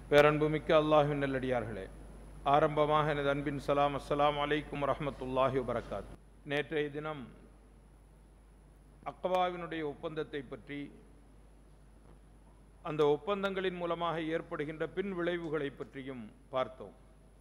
பேரன்புமிக்க அல்லாஹ்வின் நல்லடியார்களே, ஆரம்பமாக எனது அன்பின் சலாம். அஸ்ஸலாமு அலைக்கும் வரஹ்மத்துல்லாஹி வபரகாத்துஹு. நேற்றைய தினம் அக்பாவினுடைய ஒப்பந்தத்தை பற்றி, அந்த ஒப்பந்தங்களின் மூலமாக ஏற்படுகின்ற பின் விளைவுகளை பற்றியும் பார்த்தோம்.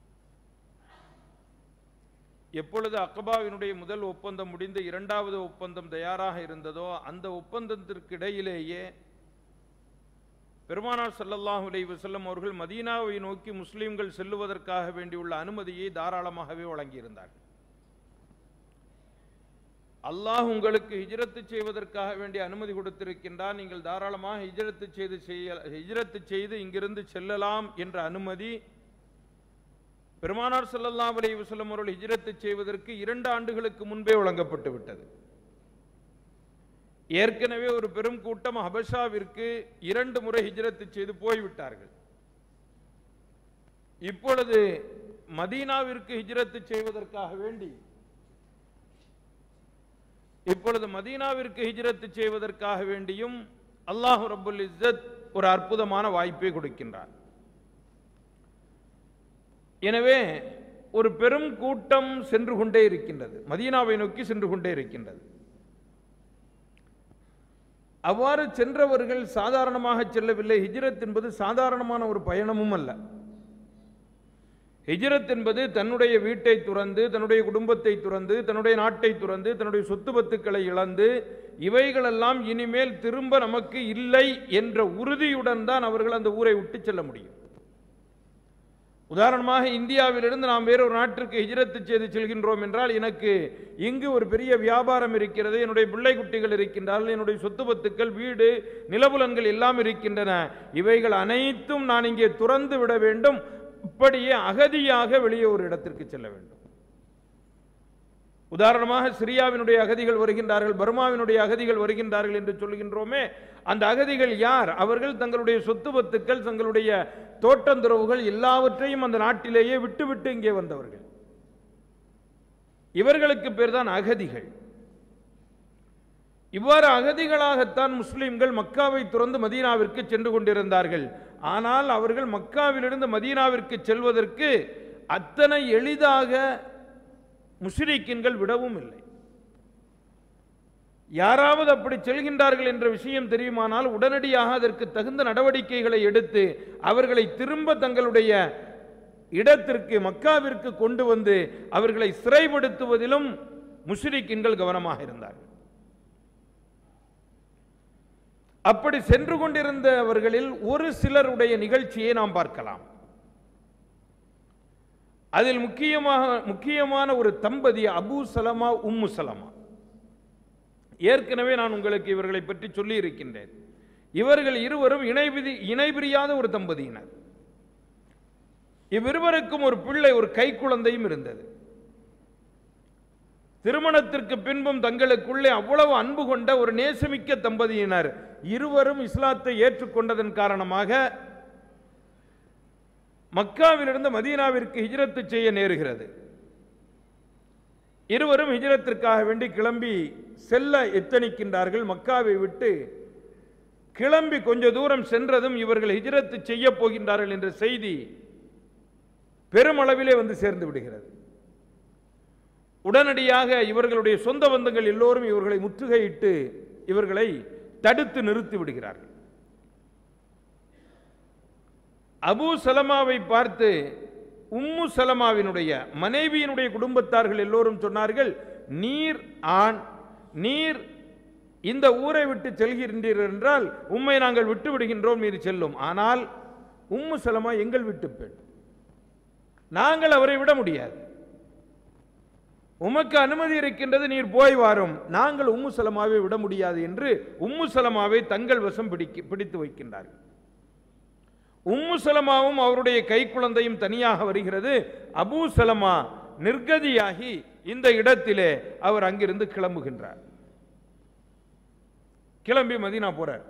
எப்பொழுது அக்பாவினுடைய முதல் ஒப்பந்தம் முடிந்து இரண்டாவது ஒப்பந்தம் தயாராக இருந்ததோ, அந்த ஒப்பந்தத்திற்கு இடையிலேயே பெருமானார் ஸல்லல்லாஹு அலைஹி வஸல்லம் அவர்கள் மதீனாவை நோக்கி முஸ்லிம்கள் செல்லுவதற்காக வேண்டியுள்ள அனுமதியை தாராளமாகவே வழங்கியிருந்தார்கள். அல்லாஹ் உங்களுக்கு ஹிஜ்ரத்து செய்வதற்காக வேண்டிய அனுமதி கொடுத்திருக்கின்றார், நீங்கள் தாராளமாக ஹிஜ்ரத்து செய்து இங்கிருந்து செல்லலாம் என்ற அனுமதி பெருமானார் ஸல்லல்லாஹு அலைஹி வஸல்லம் அவர்கள் ஹிஜ்ரத்து செய்வதற்கு 2 ஆண்டுகளுக்கு முன்பே வழங்கப்பட்டு விட்டது. ஏற்கனவே ஒரு பெரும் கூட்டம் ஹபஷாவிற்கு 2 முறை ஹிஜ்ரத்து செய்து போய்விட்டார்கள். இப்பொழுது மதீனாவிற்கு ஹிஜ்ரத்து செய்வதற்காக வேண்டியும் அல்லாஹ் ரப்புல் இஸ்ஸத் ஒரு அற்புதமான வாய்ப்பை கொடுக்கின்றார். எனவே ஒரு பெரும் கூட்டம் சென்று கொண்டே இருக்கின்றது, மதீனாவை நோக்கி சென்று கொண்டே இருக்கின்றது. அவ்வாறு சென்றவர்கள் சாதாரணமாக செல்லவில்லை. ஹிஜ்ரத் என்பது சாதாரணமான ஒரு பயணமும் அல்ல. ஹிஜ்ரத் என்பது தன்னுடைய வீட்டை துறந்து, தன்னுடைய குடும்பத்தை துறந்து, தன்னுடைய நாட்டை துறந்து, தன்னுடைய சொத்து பத்துக்களை இழந்து, இவைகளெல்லாம் இனிமேல் திரும்ப நமக்கு இல்லை என்ற உறுதியுடன் தான் அவர்கள் அந்த ஊரை விட்டு செல்ல முடியும். உதாரணமாக இந்தியாவிலிருந்து நாம் வேறொரு நாட்டிற்கு ஹிஜ்ரத்து செய்து செல்கின்றோம் என்றால், எனக்கு இங்கு ஒரு பெரிய வியாபாரம் இருக்கிறது, என்னுடைய பிள்ளை குட்டிகள் இருக்கின்றார்கள், என்னுடைய சொத்து பத்துக்கள், வீடு, நிலபுலன்கள் எல்லாம் இருக்கின்றன, இவைகள் அனைத்தும் நான் இங்கே துறந்து விட வேண்டும், இப்படியே அகதியாக வெளியே ஒரு இடத்திற்கு செல்ல வேண்டும். உதாரணமாக சிரியாவினுடைய அகதிகள் வருகின்றார்கள், பர்மாவினுடைய அகதிகள் வருகின்றார்கள் என்று சொல்கின்றோமே, அந்த அகதிகள் யார்? அவர்கள் தங்களுடைய சொத்து பத்துக்கள், தங்களுடைய தோட்டந்துறவுகள் எல்லாவற்றையும் அந்த நாட்டிலேயே விட்டுவிட்டு இங்கே வந்தவர்கள். இவர்களுக்கு பேர் தான் அகதிகள். இவ்வாறு அகதிகளாகத்தான் முஸ்லிம்கள் மக்காவை துறந்து மதீனாவிற்கு சென்று கொண்டிருந்தார்கள். ஆனால் அவர்கள் மக்காவிலிருந்து மதீனாவிற்கு செல்வதற்கு அத்தனை எளிதாக முஷ்ரிக்கீன்கள் விடவும் இல்லை. யாராவது அப்படி செல்கின்றார்கள் என்ற விஷயம் தெரியுமானால் உடனடியாக அதற்கு தகுந்த நடவடிக்கைகளை எடுத்து அவர்களை திரும்ப தங்களுடைய இடத்திற்கு, மக்காவிற்கு கொண்டு வந்து அவர்களை சிறைப்படுத்துவதிலும் முஷ்ரிக்கீன்கள் கவனமாக இருந்தார்கள். அப்படி சென்று கொண்டிருந்தவர்களில் ஒரு சிலருடைய நிகழ்ச்சியை நாம் பார்க்கலாம். அதில் முக்கியமான ஒரு தம்பதி அபூ சலமா, உம்மு சலமா. ஏற்கனவே நான் உங்களுக்கு இவர்களை பற்றி சொல்லி இருக்கின்றேன். இவர்கள் இருவரும் இணைபிரியாத ஒரு தம்பதியினர். இவ்விருவருக்கும் ஒரு பிள்ளை, ஒரு கைக்குழந்தையும் இருந்தது. திருமணத்திற்கு பின்பும் தங்களுக்குள்ளே அவ்வளவு அன்பு கொண்ட ஒரு நேசமிக்க தம்பதியினர். இருவரும் இஸ்லாத்தை ஏற்றுக்கொண்டதன் காரணமாக மக்காவிலிருந்து மதீனாவிற்கு ஹிஜ்ரத்து செய்ய நேருகிறது. இருவரும் ஹிஜ்ரத்திற்காக வேண்டி கிளம்பி செல்ல எத்தனிக்கின்றார்கள். மக்காவை விட்டு கிளம்பி கொஞ்ச தூரம் சென்றதும் இவர்கள் ஹிஜ்ரத்து செய்ய போகின்றார்கள் என்ற செய்தி பெருமளவிலே வந்து சேர்ந்து விடுகிறது. உடனடியாக இவர்களுடைய சொந்த பந்தங்கள் எல்லோரும் இவர்களை முற்றுகையிட்டு இவர்களை தடுத்து நிறுத்தி விடுகிறார்கள். அபூ சலமாவை பார்த்து உம்மு சலமாவினுடைய மனைவியினுடைய குடும்பத்தார்கள் எல்லோரும் சொன்னார்கள், நீர் இந்த ஊரை விட்டு செல்கின்றீர்கள் என்றால் உம்மை நாங்கள் விட்டு விடுகின்றோம், நீர் செல்லும். ஆனால் உம்மு சலமா எங்கள் வீட்டு பெண், நாங்கள் அவரை விட முடியாது, உமக்கு அனுமதி இருக்கின்றது, நீர் போய் வாரும், நாங்கள் உம்மு சலமாவை விட முடியாது என்று உம்மு சலமாவை தங்கள் வசம் பிடித்து வைக்கின்றார்கள். உம்மு சலமாவும் அவருடைய கைக்குழந்தையும் தனியாக வருகிறது. அபூ சலமா நிர்கதியாகி இந்த இடத்திலே அவர் அங்கிருந்து கிளம்புகின்றார். கிளம்பி மதீனா போறார்.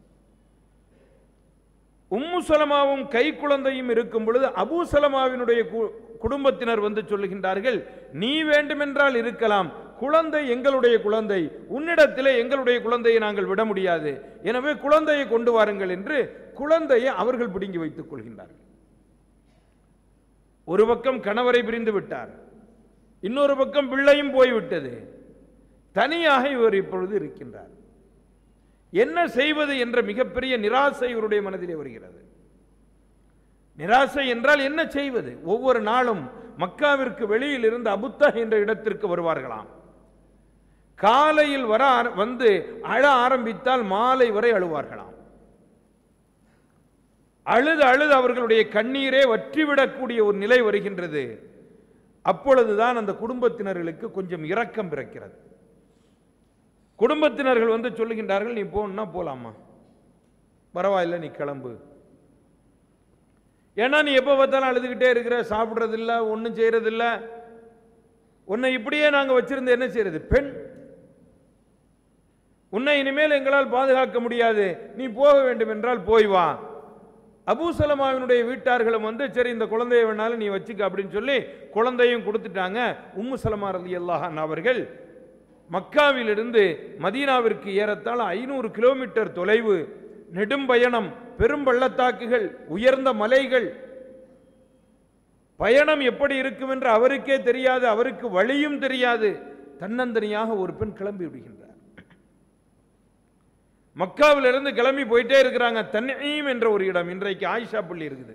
உம்மு சலமாவும் கைக்குழந்தையும் இருக்கும் பொழுது அபூ சலமாவினுடைய குடும்பத்தினர் வந்து சொல்லுகின்றார்கள், நீ வேண்டுமென்றால் இருக்கலாம், குழந்தை எங்களுடைய குழந்தை, உன்னிடத்திலே எங்களுடைய குழந்தையை நாங்கள் விட முடியாது, எனவே குழந்தையை கொண்டு வாருங்கள் என்று குழந்தையை அவர்கள் பிடுங்கி வைத்துக் கொள்கின்றார்கள். ஒரு பக்கம் கணவரை பிரிந்து விட்டார், இன்னொரு பக்கம் பிள்ளையும் போய்விட்டது, தனியாக இவர் இப்பொழுது இருக்கின்றார். என்ன செய்வது என்ற மிகப்பெரிய நிராசை இவருடைய மனதிலே வருகிறது. நிராசை என்றால் என்ன செய்வது? ஒவ்வொரு நாளும் மக்காவிற்கு வெளியில் இருந்து அபுத்தா என்ற இடத்திற்கு வருவார்களாம். காலையில் வந்து அழ ஆரம்பித்தால் மாலை வரை அழுவார்களாம். அழுது அழுது அவர்களுடைய கண்ணீரே வற்றிவிடக்கூடிய ஒரு நிலை வருகின்றது. அப்பொழுதுதான் அந்த குடும்பத்தினர்களுக்கு கொஞ்சம் இரக்கம் பிறக்கிறது. குடும்பத்தினர்கள் வந்து சொல்லுகின்றார்கள், நீ போனா போலாமா, பரவாயில்ல, நீ கிளம்பு. ஏன்னா நீ எப்போ பார்த்தாலும் அழுதுகிட்டே இருக்கிற, சாப்பிட்றதில்ல, ஒன்றும் செய்யறதில்ல, உன்னை இப்படியே நாங்கள் வச்சிருந்து என்ன செய்யறது? பெண், உன்னை இனிமேல் எங்களால் பாதுகாக்க முடியாது, நீ போக வேண்டும் என்றால் போய் வா. அபூ சலமாவினுடைய வீட்டார்களும் வந்து சரி இந்த குழந்தையை வேணாலும் நீ வச்சுக்க அப்படின்னு சொல்லி குழந்தையும் கொடுத்துட்டாங்க. உம்மு சலமா ரலியல்லாஹு அன்ஹா அவர்கள் மக்காவிலிருந்து மதீனாவிற்கு ஏறத்தாழ 500 கிலோமீட்டர் தொலைவு, நெடும் பயணம், பெரும் பள்ளத்தாக்குகள், உயர்ந்த மலைகள், பயணம் எப்படி இருக்கும் என்று அவருக்கே தெரியாது, அவருக்கு வழியும் தெரியாது. தன்னந்தனியாக ஒரு பெண் கிளம்பி விடுகின்றார். மக்காவிலிருந்து கிளம்பி போயிட்டே இருக்கிறாங்க. தன்ஈம் என்ற ஒரு இடம், இன்றைக்கு ஆயிஷா பள்ளி இருக்குது.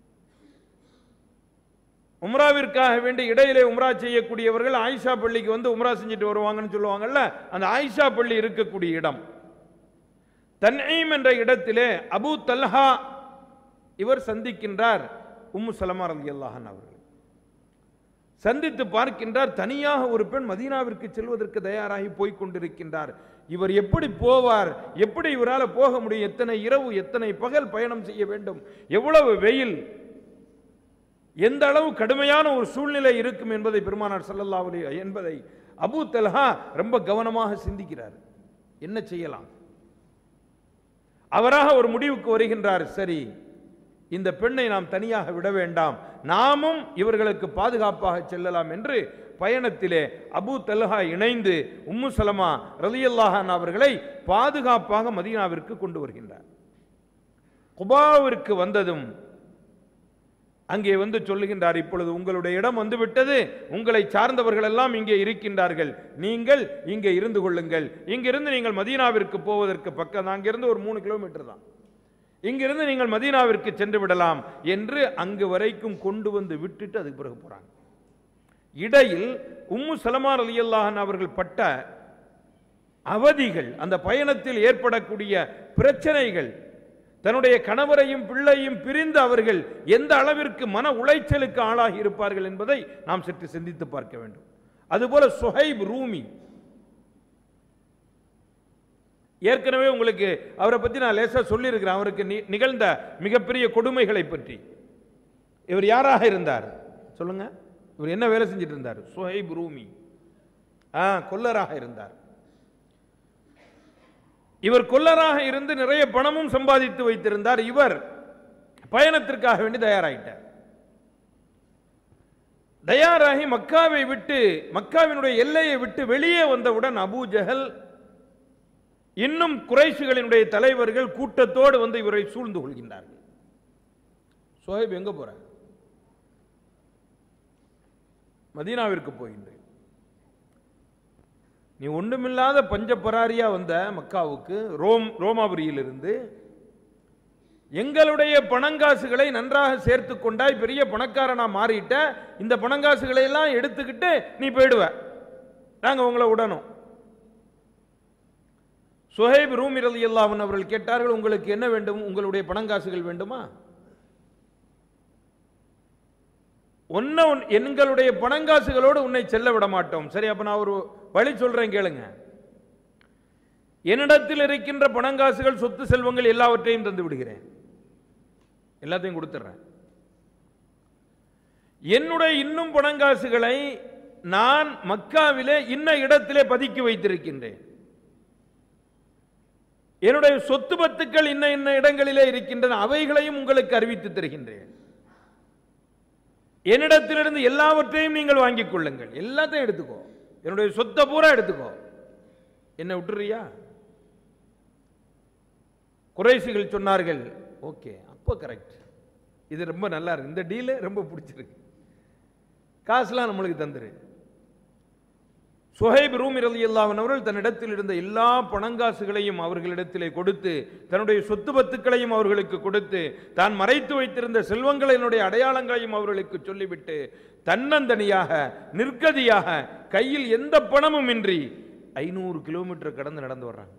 உம்ராவிற்காக வேண்டி இடையிலே உம்ரா செய்யக்கூடியவர்கள் ஆயிஷா பள்ளிக்கு வந்து உம்ரா செஞ்சுட்டு வருவாங்கன்னு சொல்லுவாங்கல்ல, அந்த ஆயிஷா பள்ளி இருக்கக்கூடிய இடம். தன்ஈம் என்ற இடத்திலே அபூ தல்ஹா இவர் சந்திக்கின்றார் உம்மு சலமா ரலியல்லாஹு அன்ஹா அவர்கள். சந்தித்து பார்க்கின்றார், தனியாக ஒரு பெண் மதீனாவிற்கு செல்வதற்கு தயாராகி போய்க் கொண்டிருக்கின்றார். இவர் எப்படி போவார்? எப்படி இவரால் போக முடியும்? எத்தனை இரவு, எத்தனை பகல் பயணம் செய்ய வேண்டும், எவ்வளவு வெயில், எந்த அளவு கடுமையான ஒரு சூழ்நிலை இருக்கும் என்பதை பெருமானார் ஸல்லல்லாஹு அலைஹி என்பதை அபூ தல்ஹா ரொம்ப கவனமாக சிந்திக்கிறார். என்ன செய்யலாம்? அவராக ஒரு முடிவுக்கு வருகின்றார். சரி, இந்த பெண்ணை நாம் தனியாக விட வேண்டாம், நாமும் இவர்களுக்கு பாதுகாப்பாக செல்லலாம் என்று பயணத்திலே அபூ தல்ஹா இணைந்து உம்மு சலமா ரலியல்லாஹு அன்ஹா அவர்களை பாதுகாப்பாக மதீனாவிற்கு கொண்டு வருகின்றார். குபாவிற்கு வந்ததும் அங்கே வந்து சொல்லுகின்றார், இப்பொழுது உங்களுடைய இடம் வந்துவிட்டது, உங்களை சார்ந்தவர்கள் எல்லாம் இங்கே இருக்கின்றார்கள், நீங்கள் இங்கே இருந்து கொள்ளுங்கள். இங்கிருந்து நீங்கள் மதீனாவிற்கு போவதற்கு பக்கம், அங்கிருந்து ஒரு 3 கிலோமீட்டர் தான், இங்கிருந்து நீங்கள் மதீனாவிற்கு சென்று விடலாம் என்று அங்கு வரைக்கும் கொண்டு வந்து விட்டுட்டு அதுக்கு பிறகு போறாங்க. இடையில் உம்மு சலமா ரலியல்லாஹு அன்ஹா அவர்கள் பட்ட அவதிகள், அந்த பயணத்தில் ஏற்படக்கூடிய பிரச்சனைகள், தன்னுடைய கணவரையும் பிள்ளையும் பிரிந்து அவர்கள் எந்த அளவிற்கு மன உளைச்சலுக்கு ஆளாகி இருப்பார்கள் என்பதை நாம் சற்று சிந்தித்து பார்க்க வேண்டும். அதுபோல சுஹைப் ரூமி, ஏற்கனவே உங்களுக்கு அவரை பற்றி நான் லேசா சொல்லியிருக்கிறேன். அவருக்கு நிகழ்ந்த மிகப்பெரிய கொடுமைகளை பற்றி. இவர் யாராக இருந்தார் சொல்லுங்க? இவர் என்ன வேலை செஞ்சிட்டு இருந்தார்? சுஹைப் ரூமி கொல்லராக இருந்தார். இவர் கொல்லராக இருந்து நிறைய பணமும் சம்பாதித்து வைத்திருந்தார். இவர் பயணத்திற்காக வேண்டி தயாராகிட்டார். தயாராகி மக்காவை விட்டு, மக்காவினுடைய எல்லையை விட்டு வெளியே வந்தவுடன் அபூ ஜஹல் இன்னும் குறைஷிகளினுடைய தலைவர்கள் கூட்டத்தோடு வந்து இவரை சூழ்ந்து கொள்கின்றார்கள். சுஹைப் எங்க போற? மதீனாவிற்கு போகின்றேன். நீ ஒன்றுமில்லாத பஞ்சபராரியா வந்த மக்காவுக்கு, ரோமாபுரியிலிருந்து எங்களுடைய பணங்காசுகளை நன்றாக சேர்த்து கொண்டாய், பெரிய பணக்காரனா மாறிட்ட, இந்த பணங்காசுகளை எல்லாம் எடுத்துக்கிட்டு நீ போயிடுவ, நாங்க உங்களை விடணும். சுஹைப் ரூமி ரலியல்லாஹு அன்ஹு அவர்கள் கேட்டார்கள், உங்களுக்கு என்ன வேண்டும்? உங்களுடைய பணங்காசுகள் வேண்டுமா? எங்களுடைய பணங்காசுகளோடு உன்னை செல்ல விட மாட்டோம். சரி, அப்ப நான் ஒரு வழி சொல்றேன் கேளுங்க. என்னிடத்தில் இருக்கின்ற பணங்காசுகள், சொத்து செல்வங்கள் எல்லாவற்றையும் தந்து விடுகிறேன், எல்லாத்தையும் கொடுத்துறேன். என்னுடைய இன்னும் பணங்காசுகளை நான் மக்காவிலே இன்ன இடத்திலே பதுக்கி வைத்திருக்கின்றேன். என்னுடைய சொத்து பத்துக்கள் இன்ன இன்ன இடங்களிலே இருக்கின்றன, அவைகளையும் உங்களுக்கு அறிவித்து தருகின்றேன். என்னிடத்திலிருந்து எல்லாவற்றையும் நீங்கள் வாங்கிக் கொள்ளுங்கள், எல்லாத்தையும் எடுத்துக்கோ, என்னுடைய சொத்தை பூரா எடுத்துக்கோ, என்ன விட்டுறியா? குறைஷிகள் சொன்னார்கள், ஓகே, அப்போ கரெக்ட், இது ரொம்ப நல்லா இருக்கு, இந்த டீலு ரொம்ப பிடிச்சிருக்கு, காசுலாம் நம்மளுக்கு தந்துரு. சுஹைப் ரூமி ரலியல்லாஹு அன்ஹு அவர்கள் தன்னிடத்தில் இருந்த எல்லா பணங்காசுகளையும் அவர்களிடத்திலே கொடுத்து, தன்னுடைய சொத்து பத்துக்களையும் அவர்களுக்கு கொடுத்து, தான் மறைத்து வைத்திருந்த செல்வங்களினுடைய அடையாளங்களையும் அவர்களுக்கு சொல்லிவிட்டு, தன்னந்தனியாக நிர்கதியாக கையில் எந்த பணமும் இன்றி 500 கிலோமீட்டர் கடந்து நடந்து வர்றாங்க.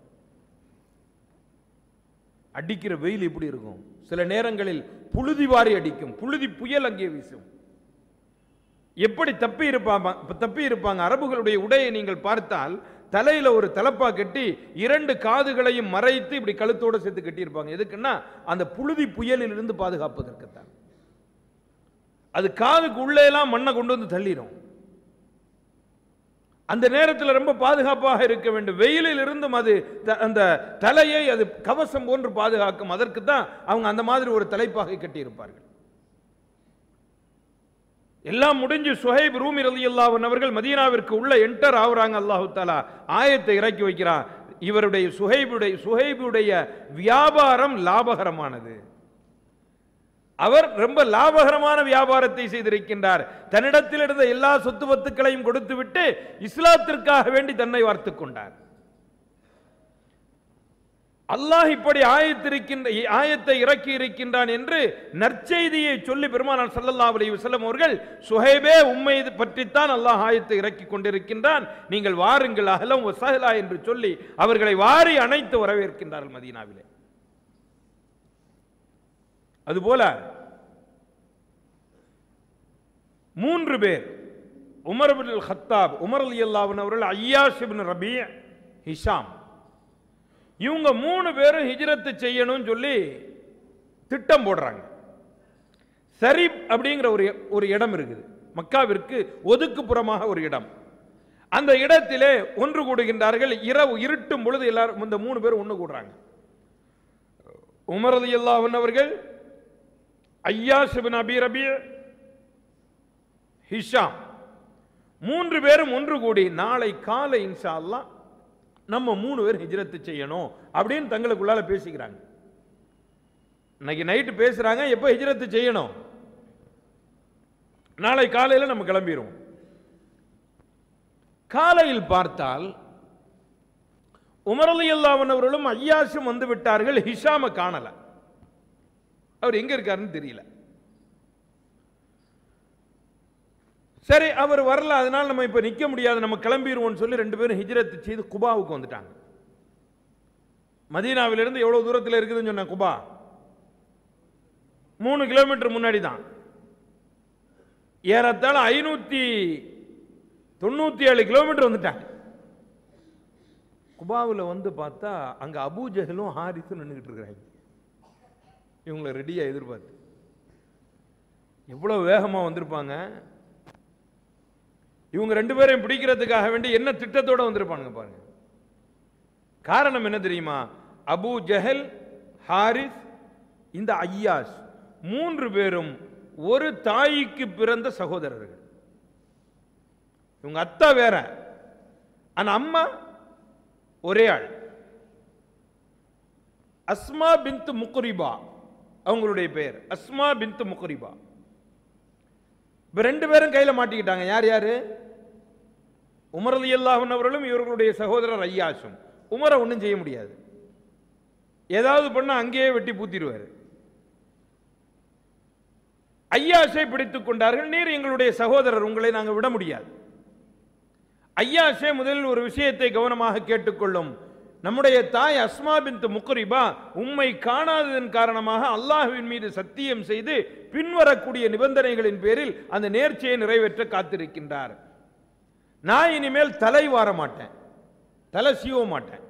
அடிக்கிற வெயில் எப்படி இருக்கும்? சில நேரங்களில் புழுதி வாரி அடிக்கும், புழுதி புயல் அங்கே வீசும். எப்படி தப்பி இருப்பாங்க? அரபுகளுடைய உடையை நீங்கள் பார்த்தால் தலையில ஒரு தலப்பா கட்டி 2 காதுகளையும் மறைத்து இப்படி கழுத்தோட சேர்த்து கட்டி இருப்பாங்க. எதுக்குன்னா அந்த புழுதி புயலில் இருந்து பாதுகாப்பதற்குத்தான். அது காதுக்கு உள்ளே எல்லாம் மண்ணை கொண்டு வந்து தள்ளிடும். அந்த நேரத்தில் ரொம்ப பாதுகாப்பாக இருக்க வேண்டும். வெயிலில் இருந்தும் அது அந்த தலையை அது கவசம் போன்று பாதுகாக்கும். அதற்கு தான் அவங்க அந்த மாதிரி ஒரு தலைப்பாகை கட்டி இருப்பார்கள். எல்லாம் முடிஞ்சு சுஹைப் ரூமி ரலியல்லாஹு அன்ஹு அவர்கள் மதீனாவிற்கு உள்ள என்டர் ஆகுறாங்க. அல்லாஹு தஆலா ஆயத்தை இறக்கி வைக்கிறான். இவருடைய சுஹைபுடைய வியாபாரம் லாபகரமானது. அவர் ரொம்ப லாபகரமான வியாபாரத்தை செய்திருக்கின்றார். தன்னிடத்தில் இருந்த எல்லா சொத்து பத்துக்களையும் கொடுத்து விட்டு இஸ்லாத்திற்காக வேண்டி தன்னை வார்த்துக் கொண்டார். அல்லாஹ் இப்படி ஆயத்தை இறக்கி இருக்கின்றான் என்று நற்செய்தியை சொல்லி பெருமானார் ஸல்லல்லாஹு அலைஹி வஸல்லம் அவர்கள், சுஹைபே உம்மை பற்றித்தான் அல்லாஹ் ஆயத்தை இறக்கி கொண்டிருக்கின்றான், நீங்கள் வாருங்கள் அஹ்லம் வ ஸஹ்லா என்று சொல்லி அவர்களை வாரி அணைத்து வரவேற்கின்றார்கள் மதீனாவிலே. அதுபோல 3 பேர், உமர் இப்னுல் கத்தாப், உமர் ரலியல்லாஹு அன்ஹு அவர்கள், ஐயாஷ் இப்னு ரபீ, ஹிஷாம், இவங்க 3 பேரும் ஹிஜ்ரத் செய்யணும்னு சொல்லி திட்டம் போடுறாங்க. சரிப் அப்படிங்கிற ஒரு இடம் இருக்குது, மக்காவிற்கு ஒதுக்குப்புறமாக ஒரு இடம். அந்த இடத்திலே ஒன்று கூடுகின்றார்கள். இரவு இருட்டும் பொழுது எல்லாரும் இந்த 3 பேரும் ஒன்று கூடுறாங்க. உமர் ரலியல்லாஹு அன்ஹு அவர்கள், ஐயாஷ் இப்னு அபீ ரபீ, ஹிஷாம் 3 பேரும் ஒன்று கூடி நாளை காலை இன்ஷா அல்லாஹ் நம்ம 3 பேர் ஹிஜ்ரத் செய்யணும் அப்படின்னு தங்களுக்குள்ளால பேசிக்கிறாங்க. இன்னைக்கு நைட்டு பேசுறாங்க, எப்போ ஹிஜ்ரத் செய்யணும்? நாளை காலையில் நம்ம கிளம்பிடுவோம். காலையில் பார்த்தால் உமர் ரலியல்லாஹு அன்ஹு அவர்களும் ஐயாஷும் வந்து விட்டார்கள். ஹிஷாமை காணல, அவர் எங்க இருக்காருன்னு தெரியல. சரி, அவர் வரல, அதனால நம்ம இப்ப நிக்க முடியாது, நம்ம கிளம்பிடுவோம் சொல்லி 2 பேரும் ஹிஜ்ரத் செய்து குபாவுக்கு வந்துட்டாங்க. மதீனாவிலிருந்து எவ்வளவு தூரத்தில் இருக்குதுன்னு சொன்ன குபா 3 கிலோமீட்டர் முன்னாடி தான். ஏறத்தாழ 597 கிலோமீட்டர் வந்துட்டாங்க. குபாவில் வந்து பார்த்தா அங்க அபூ ஜஹலும் ஹாரிஸும் நின்றுகிட்டு இருக்கிறாங்க. இவங்களை ரெடியா எதிர்பார்த்து எவ்வளவு வேகமா வந்திருப்பாங்க. இவங்க 2 பேரையும் பிடிக்கிறதுக்காக வேண்டி என்ன திட்டத்தோட வந்திருப்பாங்க பாருங்க. காரணம் என்ன தெரியுமா? அபூ ஜஹல், ஹாரிஸ், இந்த ஐயாஷ் 3 பேரும் ஒரு தாய்க்கு பிறந்த சகோதரர்கள். இவங்க அத்தா வேற, ஆனா அம்மா ஒரே ஆள். அஸ்மா பின்த் முக்ரிபா அவங்களுடைய பெயர், அஸ்மா பின்த் முக்ரிபா. இப்ப 2 பேரும் கையில மாட்டிக்கிட்டாங்க. யார் யாரு? உமர் ரலியல்லாஹு அன்ஹு அவர்களும் இவர்களுடைய சகோதரர் ஐயாஷும். உமரை ஒன்றும் செய்ய முடியாது, ஏதாவது பண்ண அங்கேயே வெட்டி பூத்திடுவார். ஐயாஷை பிடித்துக் கொண்டார்கள். நீர் எங்களுடைய சகோதரர், உங்களை நாங்கள் விட முடியாது. ஐயாஷே முதலில் ஒரு விஷயத்தை கவனமாக கேட்டுக்கொள்ளும். நம்முடைய தாய் அஸ்மா பின்த் முக்ரிபா உம்மை காணாததன் காரணமாக அல்லாஹ்வின் மீது சத்தியம் செய்து பின்வரக்கூடிய நிபந்தனைகளின் பேரில் அந்த நேர்ச்சியை நிறைவேற்ற காத்திருக்கின்றார். நான் இனிமேல் தலை வார மாட்டேன், தலை சீவ மாட்டேன்,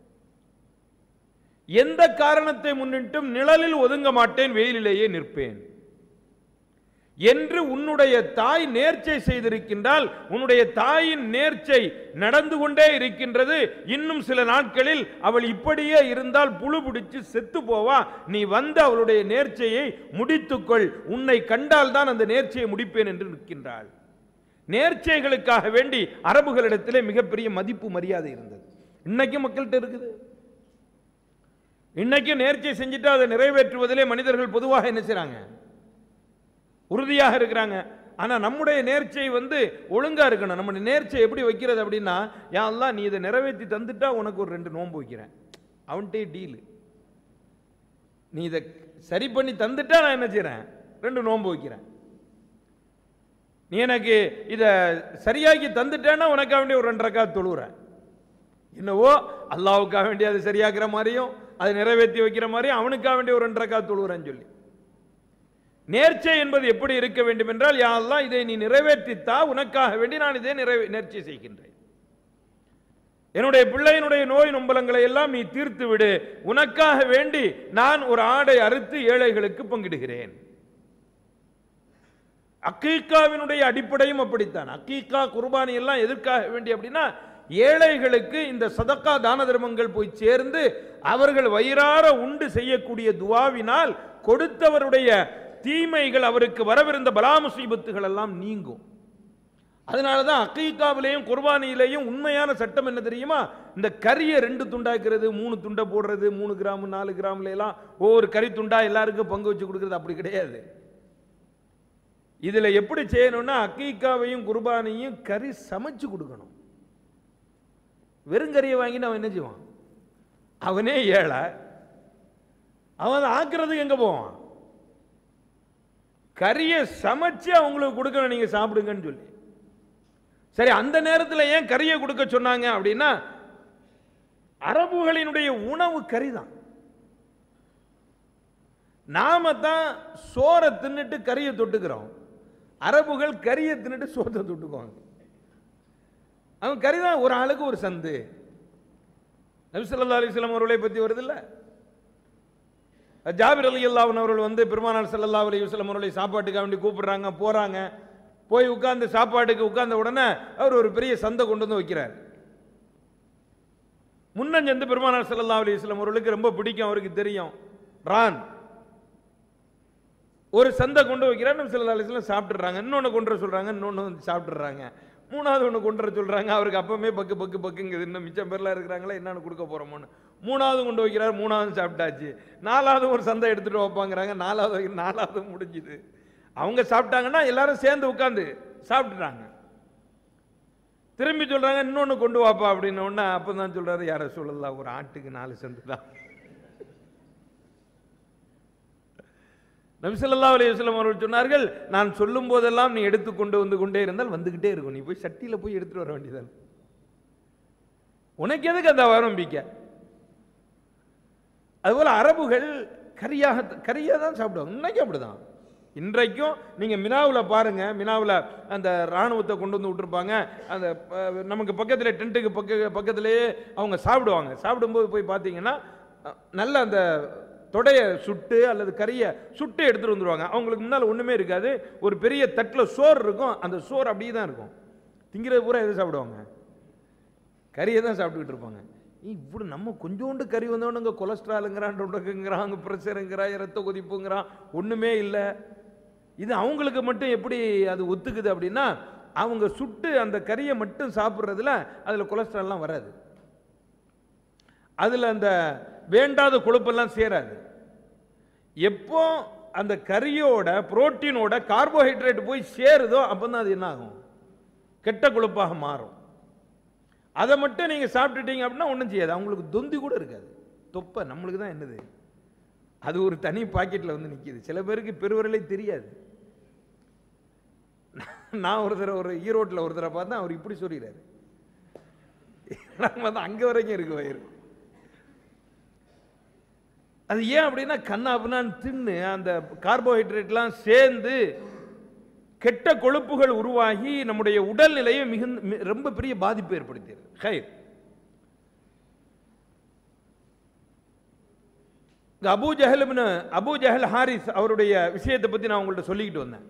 எந்த காரணத்தை முன்னிட்டும் நிழலில் ஒதுங்க மாட்டேன், வெயிலிலேயே நிற்பேன் என்று உன்னுடைய தாய் நேர்ச்சை செய்திருக்கின்றால், உன்னுடைய தாயின் நேர்ச்சை நடந்து கொண்டே இருக்கின்றது. இன்னும் சில நாட்களில் அவள் இப்படியே இருந்தால் புழு பிடிச்சு செத்து போவா. நீ வந்து அவளுடைய நேர்ச்சையை முடித்துக்கொள், உன்னை கண்டால் தான் அந்த நேர்ச்சையை முடிப்பேன் என்று நிற்கின்றாள். நேர்ச்சைகளுக்காக வேண்டி அரபுகளிடத்திலே மிகப்பெரிய மதிப்பு மரியாதை இருந்தது. இன்னைக்கு மக்கள்கிட்ட இருக்குது. இன்னைக்கு நேர்ச்சை செஞ்சுட்டு அதை நிறைவேற்றுவதிலே மனிதர்கள் பொதுவாக என்ன செய்றாங்க? உறுதியாக இருக்கிறாங்க. ஆனா நம்முடைய நேர்ச்சை ஒழுங்கா இருக்கணும். நம்முடைய நேர்ச்சை எப்படி வைக்கிறது அப்படின்னா, யா அல்லாஹ் நீ இதை நிறைவேற்றி தந்துட்டா உனக்கு ஒரு 2 நோன்பு வைக்கிறேன். அவன்கிட்டே டீல். நீ இதை சரி பண்ணி தந்துட்டா நான் என்ன செய்றேன்? 2 நோன்பு வைக்கிறேன். நீ எனக்கு இதை சரியாக்கி தந்துட்டேன்னா உனக்காக வேண்டிய ஒரு 2 ரக்காத் தொழுகிறேன். என்னவோ அல்லாஹ்வுக்காக வேண்டிய அதை சரியாக்குற மாதிரியும் அதை நிறைவேற்றி வைக்கிற மாதிரியும் அவனுக்காக வேண்டிய ஒரு 2 ரக்காத் தொழுகிறேன்னு சொல்லி. நேர்ச்சை என்பது எப்படி இருக்க வேண்டும் என்றால், யா அல்லாஹ் இதை நீ நிறைவேற்றித்தா உனக்காக வேண்டி நான் இதை நேர்ச்சை செய்கின்றேன். என்னுடைய பிள்ளையினுடைய நோய் நொம்பலங்களை எல்லாம் நீ தீர்த்து விடு. உனக்காக வேண்டி நான் ஒரு ஆடை அறுத்து ஏழைகளுக்கு பங்கிடுகிறேன். அக்கீகாவினுடைய அடிப்படையும் அப்படித்தான். அக்கீகா குர்பானி எல்லாம் எதற்காக வேண்டி அப்படின்னா, ஏழைகளுக்கு இந்த சதக்கா தான தர்மங்கள் போய் சேர்ந்து அவர்கள் வயிறார உண்டு செய்யக்கூடிய துவாவினால் கொடுத்தவருடைய தீமைகள், அவருக்கு வரவிருந்த பலா முசீபத்துகள் எல்லாம் நீங்கும். அதனாலதான் அக்கீகாவிலேயும் குர்பானியிலேயும் உண்மையான சட்டம் என்ன தெரியுமா? இந்த கறியை 2 துண்டாக்குறது, 3 துண்டை போடுறது, 3 கிராம் 4 கிராம்ல எல்லாம் ஒவ்வொரு கறி துண்டா எல்லாருக்கும் பங்கு வச்சு கொடுக்கிறது அப்படி கிடையாது. இதுல எப்படி செய்யணும்னா, அக்கீகாவையும் குர்பானியும் கறி சமைச்சு கொடுக்கணும். வெறுங்கறியை வாங்கி அவன் என்ன செய்வான்? அவனே ஏழை. அவன் ஆக்குறதுக்கு எங்க போவான்? கறியை சமைச்சு அவங்களுக்கு கொடுக்கணும், நீங்க சாப்பிடுங்கன்னு சொல்லி. சரி, அந்த நேரத்தில் ஏன் கறியை கொடுக்க சொன்னாங்க அப்படின்னா, அரபுகளினுடைய உணவு கறி தான். நாம தான் சோறை தின்னுட்டு கறியை தொட்டுக்கிறோம். அரபுகள் கறியை தின்னுட்டு சோத்தை தொட்டுக்குவாங்க. அவன் கறி தான் ஒரு ஆளுக்கு ஒரு சந்து. நபி ஸல்லல்லாஹு அலைஹி வஸல்லம் அவர்களை பற்றி வருது இல்ல, ஜாபிர் ரலியல்லாஹு அன்ஹு அவர்கள் பெருமானார் ஸல்லல்லாஹு அலைஹி வஸல்லம் அவர்களை சாப்பாட்டுக்காக வேண்டி கூப்பிடுறாங்க. போறாங்க, போய் உட்கார்ந்து சாப்பாட்டுக்கு உட்கார்ந்த உடனே அவர் ஒரு பெரிய சந்தை கொண்டு வந்து வைக்கிறார். முன்னஞ்சந்து பெருமானார் ஸல்லல்லாஹு அலைஹி வஸல்லம் அவர்களுக்கு ரொம்ப பிடிக்கும், அவருக்கு தெரியும். ரான் ஒரு சந்தை கொண்டு வைக்கிறார். நபி ஸல்லல்லாஹு அலைஹி வஸல்லம் சாப்பிட்டுறாங்க. இன்னொன்று கொண்டு சொல்றாங்க, இன்னொன்று சாப்பிட்டுறாங்க. 3வது ஒன்று கொண்டு சொல்றாங்க. அவருக்கு அப்பவே பக்கு பக்கு பக்குங்குது. இன்னும் மிச்சம் பேர்லாம் இருக்கிறாங்களா, என்னன்னு கொடுக்க போறோமோன்னு. 3வது கொண்டு வைக்கிறார். 3வது சாப்பிட்டாச்சு. 4வது ஒரு சந்தை எடுத்துட்டு வைப்பாங்கிறாங்க. 4வது முடிஞ்சுது. அவங்க சாப்பிட்டாங்கன்னா எல்லாரும் சேர்ந்து உட்கார்ந்து சாப்பிட்டுட்டாங்க. திரும்பி சொல்றாங்க, இன்னொன்னு கொண்டு வாப்பா அப்படின்னு. உடனே அப்பதான் சொல்றாரு, யார சொல்லலாம், ஒரு ஆட்டுக்கு 4 சந்து தான். நபி ஸல்லல்லாஹு அலைஹி வஸல்லம் அவர்கள் சொன்னார்கள், நான் சொல்லும் போதெல்லாம் நீ எடுத்து கொண்டு வந்து கொண்டே இருந்தால் வந்துகிட்டே இருக்கும். நீ போய் சட்டியில் போய் எடுத்துட்டு வர வேண்டியதான். உனக்கு எதுக்கு அந்த ஆரம்பிக்க? அதுபோல அரபுகள் கரியா தான் சாப்பிடுவாங்க. இன்னைக்கு அப்படிதான். இன்றைக்கும் நீங்க மினாவில் பாருங்க, மினாவில் அந்த ராணுவத்தை கொண்டு வந்து விட்டுருப்பாங்க. அந்த நமக்கு பக்கத்தில் டென்ட்டுக்கு பக்கத்திலேயே அவங்க சாப்பிடுவாங்க. சாப்பிடும்போது போய் பார்த்தீங்கன்னா நல்ல அந்த தொடைய சுட்டு அல்லது கறியை சுட்டு எடுத்துட்டு வந்துடுவாங்க. அவங்களுக்கு முன்னால் ஒன்றுமே இருக்காது. ஒரு பெரிய தட்டில் சோறு இருக்கும். அந்த சோறு அப்படியே தான் இருக்கும். திங்கிறது பூரா எதை சாப்பிடுவாங்க? கறியை தான் சாப்பிட்டுக்கிட்டு இருப்பாங்க. இப்படி நம்ம கொஞ்சோண்டு கறி வந்தோன்னு கொலஸ்ட்ராலுங்கிறான், டொண்டக்குங்கிறான், ப்ரெஷருங்கிறான், ரத்த கொதிப்புங்கிறான், ஒன்றுமே இல்லை. இது அவங்களுக்கு மட்டும் எப்படி அது ஒத்துக்குது அப்படின்னா, அவங்க சுட்டு அந்த கறியை மட்டும் சாப்பிட்றதுல அதில் கொலஸ்ட்ரால்லாம் வராது. அதில் அந்த வேண்டாத கொழுப்பெல்லாம் சேராது. எப்போ அந்த கறியோட புரோட்டீனோட கார்போஹைட்ரேட் போய் சேருதோ அப்பதான் அது என்ன ஆகும்? கெட்ட கொழுப்பாக மாறும். அதை மட்டும் நீங்க சாப்பிட்டுட்டீங்க அப்படின்னா ஒன்றும் செய்யாது. அவங்களுக்கு தொந்தி கூட இருக்காது. தொப்பை நம்மளுக்கு தான் என்னது, அது ஒரு தனி பாக்கெட்டில் வந்து நிற்கிது. சில பேருக்கு பெருவரலே தெரியாது. நான் ஒரு ஈரோட்டில் ஒருத்தரை பார்த்தா அவர் இப்படி சொல்லிடுறாரு, அங்கே வரைக்கும் இருக்கு வயிறு. அது ஏன் அப்படின்னா, கண்ணா அப்படின்னா தின்னு அந்த கார்போஹைட்ரேட்லாம் சேர்ந்து கெட்ட கொழுப்புகள் உருவாகி நம்முடைய உடல்நிலையை ரொம்ப பெரிய பாதிப்பு ஏற்படுத்தியது. அபூ ஜஹல் ஹாரிஸ் அவருடைய விஷயத்தை பத்தி நான் உங்கள்ட்ட சொல்லிக்கிட்டு வந்தேன்.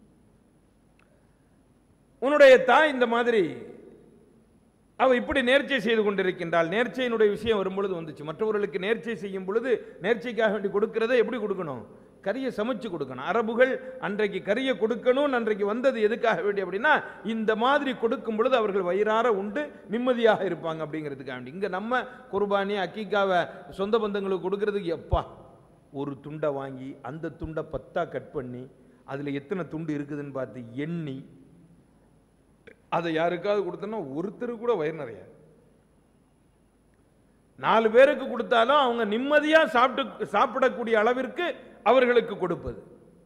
உன்னுடைய தாய் இந்த மாதிரி அவ இப்படி நேர்ச்சை செய்து கொண்டிருக்கின்றாள். நேர்ச்சையினுடைய விஷயம் வரும்பொழுது வந்துச்சு. மற்றவர்களுக்கு நேர்ச்சை செய்யும் பொழுது நேர்ச்சைக்காக வேண்டி கொடுக்கிறத எப்படி கொடுக்கணும்? கறியை சமைச்சு கொடுக்கணும். அரபுகள் அன்றைக்கு கறியை கொடுக்கணும், அன்றைக்கு வந்தது எதுக்காக வேண்டி அப்படின்னா இந்த மாதிரி கொடுக்கும் பொழுது அவர்கள் வயிறார உண்டு நிம்மதியாக இருப்பாங்க அப்படிங்கிறதுக்காக வேண்டி. இங்கே நம்ம குர்பானி அக்கீக்காவை சொந்த பந்தங்களுக்கு கொடுக்கறதுக்கு எப்பா ஒரு துண்டை வாங்கி அந்த துண்டை 10 கட் பண்ணி அதில் எத்தனை துண்டு இருக்குதுன்னு பார்த்து எண்ணி அதை யாருக்காவது கொடுத்தோன்னா ஒருத்தர் கூட வயிறு நிறைய 4 பேருக்கு கொடுத்தாலும் அவங்க நிம்மதியா சாப்பிடக்கூடிய அளவிற்கு அவர்களுக்கு கொடுப்பது.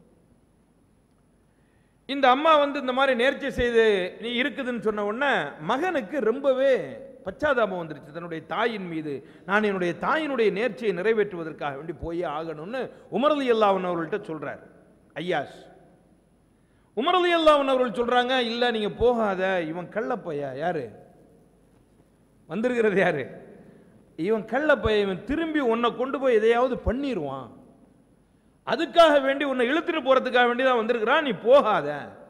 இந்த அம்மா இந்த மாதிரி நேர்ச்சி செய்து நீ இருக்குதுன்னு சொன்ன உடனே மகனுக்கு ரொம்பவே பச்சாதாபம் வந்துருச்சு. தன்னுடைய தாயின் மீது நான் என்னுடைய தாயினுடைய நேர்ச்சியை நிறைவேற்றுவதற்காக வேண்டி போயே ஆகணும்னு உமர் ரலியல்லாஹு அன்ஹு அவர்கள்ட்ட சொல்றார் ஐயாஸ். உமர் ரலியல்லாஹு அன்ஹு அவர்கள் சொல்றாங்க, இல்ல நீங்க போகாத, இவன் கள்ளப்பையா. யாரு வந்திருக்கிறது? யாரு இவன்? கள்ளப்பைய. இவன் திரும்பி உன்னை கொண்டு போய் எதையாவது பண்ணிடுவான், அதுக்காக வேண்டி உன்னை இழுத்துட்டு போறதுக்காக வேண்டி தான் வந்திருக்கிறான், நீ போகாத.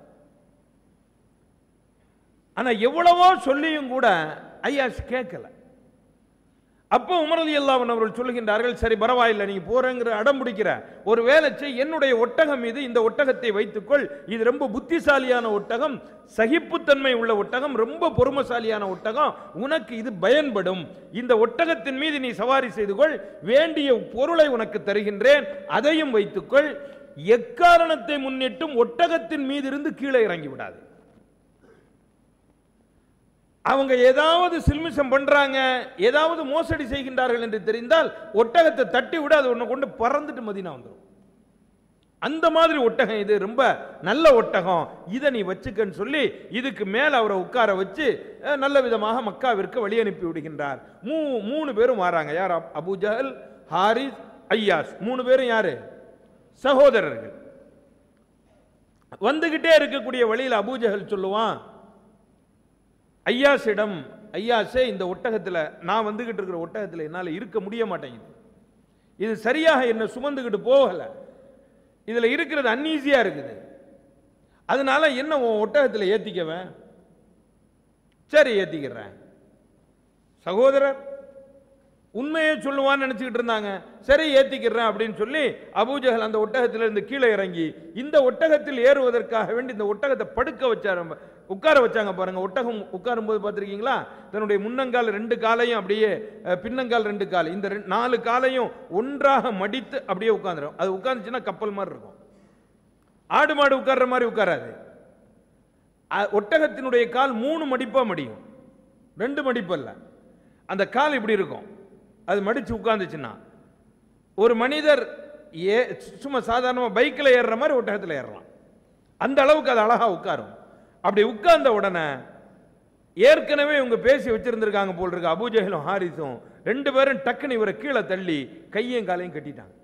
ஆனா எவ்வளவோ சொல்லியும் கூட ஐயாஸ் கேட்கல. அப்போ உமர் ரலியல்லாஹு அன்ஹு அவர்கள் சொல்லுகின்றார்கள், சரி பரவாயில்லை, நீங்க போறேங்கிற அடம் பிடிக்கிற ஒரு வேலை செய், என்னுடைய ஒட்டகம் மீது இந்த ஒட்டகத்தை வைத்துக்கொள், இது ரொம்ப புத்திசாலியான ஒட்டகம், சகிப்புத்தன்மை உள்ள ஒட்டகம், ரொம்ப பொறுமைசாலியான ஒட்டகம், உனக்கு இது பயன்படும், இந்த ஒட்டகத்தின் மீது நீ சவாரி செய்து கொள், வேண்டிய பொருளை உனக்கு தருகின்றேன், அதையும் வைத்துக்கொள், எக்காரணத்தை முன்னிட்டும் ஒட்டகத்தின் மீது இருந்து கீழே இறங்கி விடாது. அவங்க ஏதாவது சில்மிஷம் பண்றாங்க, ஏதாவது மோசடி செய்கின்றார்கள் என்று தெரிந்தால் ஒட்டகத்தை தட்டி விட அது ஒன்றை கொண்டு பறந்துட்டு மதீனா வந்துடும். அந்த மாதிரி ஒட்டகம் இது, ரொம்ப நல்ல ஒட்டகம், இதை நீ வச்சுக்கன்னு சொல்லி இதுக்கு மேல அவரை உட்கார வச்சு நல்ல விதமாக மக்காவிற்கு வழி அனுப்பி விடுகின்றார். 3 பேரும் வராங்க. யார்? Abu Jahl, Harris, Ayaz. 3 பேரும் யாரு? சகோதரர்கள். வந்துகிட்டே இருக்கக்கூடிய வழியில் அபூ ஜஹல் சொல்லுவான் ஐயாசிடம், ஐயாசே இந்த ஒட்டகத்தில் நான் வந்துகிட்டு இருக்கிற ஒட்டகத்தில் என்னால் இருக்க முடிய மாட்டேங்குது, இது சரியாக என்ன சுமந்துக்கிட்டு போகலை, இதில் இருக்கிறது அன்ஈஸியா இருக்குது, அதனால என்ன உன் ஒட்டகத்தில் ஏத்திக்கவேன். சரி ஏத்திக்கிறேன். சகோதரர் உண்மையை சொல்லுவான்னு நினைச்சுக்கிட்டு இருந்தாங்க. சரி ஏத்திக்கிறேன் அப்படின்னு சொல்லி அபூ ஜஹல் அந்த ஒட்டகத்தில் இருந்து கீழே இறங்கி இந்த ஒட்டகத்தில் ஏறுவதற்காக வேண்டி இந்த ஒட்டகத்தை படுக்க வச்சாரு, உட்கார வச்சாங்க. பாருங்க, ஒட்டகம் உட்காரும் போது பார்த்துருக்கீங்களா, தன்னுடைய முன்னங்கால் 2 காலையும் அப்படியே, பின்னங்கால் 2 கால், இந்த 4 காலையும் ஒன்றாக மடித்து அப்படியே உட்கார்ந்துடும். அது உட்கார்ந்துச்சுன்னா கப்பல் மாதிரி இருக்கும். ஆடு மாடு உட்கார்ற மாதிரி உட்காராது. ஒட்டகத்தினுடைய கால் 3 மடிப்பா மடியும், 2 மடிப்பு அல்ல. அந்த கால் இப்படி இருக்கும், அது மடிச்சு உட்கார்ந்துச்சுன்னா ஒரு மனிதர் சும்மா சாதாரணமாக பைக்கில் ஏறுற மாதிரி ஒட்டகத்தில் ஏறலாம், அந்த அளவுக்கு அது அழகா உட்காரும். அப்படி உட்கார்ந்த உடனே ஏற்கனவே இவங்க பேசி வச்சிருந்திருக்காங்க போல் இருக்கு. அபூ ஜஹலும் ஹாரிஸும் 2 பேரும் டக்குன்னு இவரை கீழே தள்ளி கையையும் காலையும் கட்டிட்டாங்க.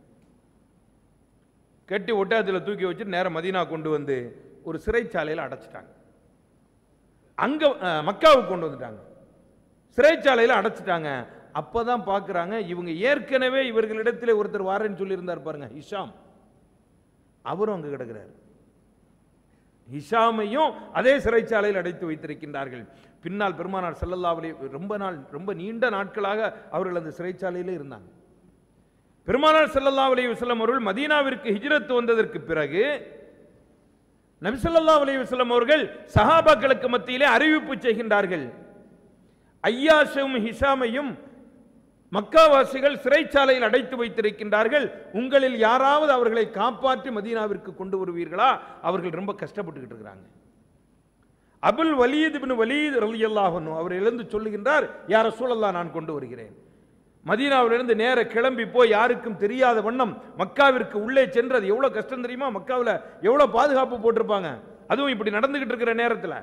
கட்டி ஒட்டகத்தில் தூக்கி வச்சு நேரம் மதீனா கொண்டு வந்து ஒரு சிறைச்சாலையில் அடைச்சிட்டாங்க. அங்க மக்காவுக்கு கொண்டு வந்துட்டாங்க, சிறைச்சாலையில் அடைச்சிட்டாங்க. அப்பதான் பார்க்குறாங்க, இவங்க ஏற்கனவே இவர்களிடத்தில் ஒருத்தர் வாரேன்னு சொல்லியிருந்தார் பாருங்க, ஹிஷாம், அவரும் அங்கே கிடக்கிறார். ஹிஷாமையும் அதே சிறைச்சாலையில் அடைத்து வைத்திருக்கின்றார்கள். பின்னால் பெருமானார் ஸல்லல்லாஹு அலைஹி ரொம்ப நீண்ட நாட்களாக அவர்கள் அந்த சிறைச்சாலையிலே இருந்தாங்க. பெருமானார் ஸல்லல்லாஹு அலைஹி வஸல்லம் அவர்கள் மதீனாவிற்கு ஹிஜ்ரத் வந்ததற்கு பிறகு நபி ஸல்லல்லாஹு அலைஹி வஸல்லம் அவர்கள் சஹாபாக்களுக்கு மத்தியிலே அறிவிப்பு செய்கின்றார்கள், ஐயாஷும் ஹிஷாமையும் மக்காவாசிகள் சிறைச்சாலையில் அடைத்து வைத்திருக்கின்றார்கள், உங்களில் யாராவது அவர்களை காப்பாற்றி மதீனாவிற்கு கொண்டு வருவீர்களா? அவர்கள் ரொம்ப கஷ்டப்பட்டுக்கிட்டு இருக்கிறாங்க. அபுல் வலீத் இப்னு வலீத் ரலியல்லாஹு அன்ஹு அவர் எழுந்து சொல்லுகின்றார், யா ரசூலல்லாஹ், நான் கொண்டு வருகிறேன். மதீனாவிலிருந்து நேர கிளம்பி போய் யாருக்கும் தெரியாத வண்ணம் மக்காவிற்கு உள்ளே சென்றது எவ்வளவு கஷ்டம் தெரியுமா? மக்காவில் எவ்வளவு பாதுகாப்பு போட்டிருப்பாங்க, அதுவும் இப்படி நடந்துகிட்டு இருக்கிற நேரத்தில்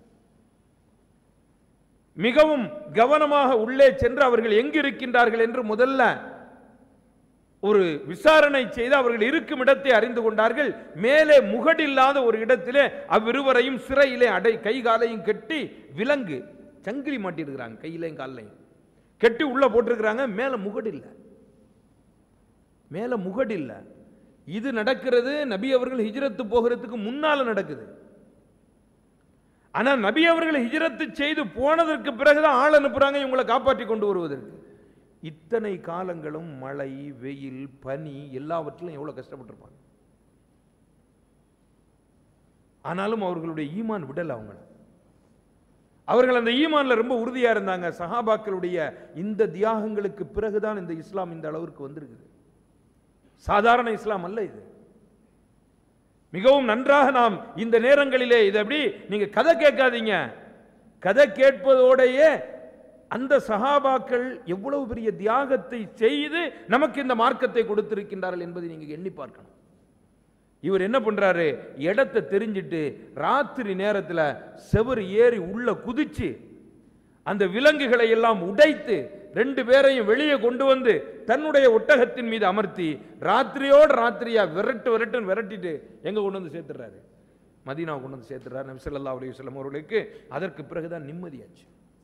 மிகவும் கவனமாக உள்ளே சென்று அவர்கள் எங்கு இருக்கின்றார்கள் என்று முதல்ல ஒரு விசாரணை செய்து அவர்கள் இருக்கும் இடத்தை அறிந்து கொண்டார்கள். மேலே முகடில்லாத ஒரு இடத்திலே அவ்விருவரையும் சிறையிலே கை காலையும் கட்டி விலங்கு சங்கிலி மாட்டிருக்கிறாங்க, கையிலையும் காலையும் கட்டி உள்ள போட்டிருக்கிறாங்க. மேல முகடில்லை, மேல முகடில்லை. இது நடக்கிறது நபி அவர்கள் ஹிஜ்ரத்து போகிறதுக்கு முன்னால நடக்குது. ஆனா நபி அவர்கள் ஹிஜ்ரத்து செய்து போனதற்கு பிறகுதான் ஆள் அனுப்புறாங்க இவங்களை காப்பாற்றி கொண்டு வருவதற்கு. இத்தனை காலங்களும் மழை, வெயில், பனி எல்லாவற்றிலும் எவ்வளவு கஷ்டப்பட்டிருப்பாங்க. ஆனாலும் அவர்களுடைய ஈமான் விடல அவர்கள் அந்த ஈமான்ல ரொம்ப உறுதியா இருந்தாங்க. சஹாபாக்களுடைய இந்த தியாகங்களுக்கு பிறகுதான் இந்த இஸ்லாம் இந்த அளவிற்கு வந்திருக்குது. சாதாரண இஸ்லாம் அல்ல இது. மிகவும் நன்றாக நாம் இந்த நேரங்களிலே இதை அப்படி நீங்க கதை கேட்காதீங்க. கதை கேட்பதோடையே அந்த சஹாபாக்கள் எவ்வளவு பெரிய தியாகத்தை செய்து நமக்கு இந்த மார்க்கத்தை கொடுத்திருக்கின்றார்கள் என்பதை நீங்க எண்ணி பார்க்கணும். இவர் என்ன பண்றாரு, இடத்தை தெரிஞ்சிட்டு ராத்திரி நேரத்தில் செவர் ஏறி உள்ள குதிச்சு அந்த விலங்குகளை எல்லாம் உடைத்து 2 பேரையும் வெளியே கொண்டு வந்து தன்னுடைய ஒட்டகத்தின் மீது அமர்த்தி ராத்திரியோடு ராத்திரியா விரட்டுன்னு விரட்டிட்டு எங்க கொண்டு வந்து சேர்த்துறாரு, மதீனாவை கொண்டு வந்து சேர்த்துறாரு நபி ஸல்லல்லாஹு அலைஹி வஸல்லம் அவர்களுக்கு. அதற்கு பிறகுதான் நிம்மதியாச்சு.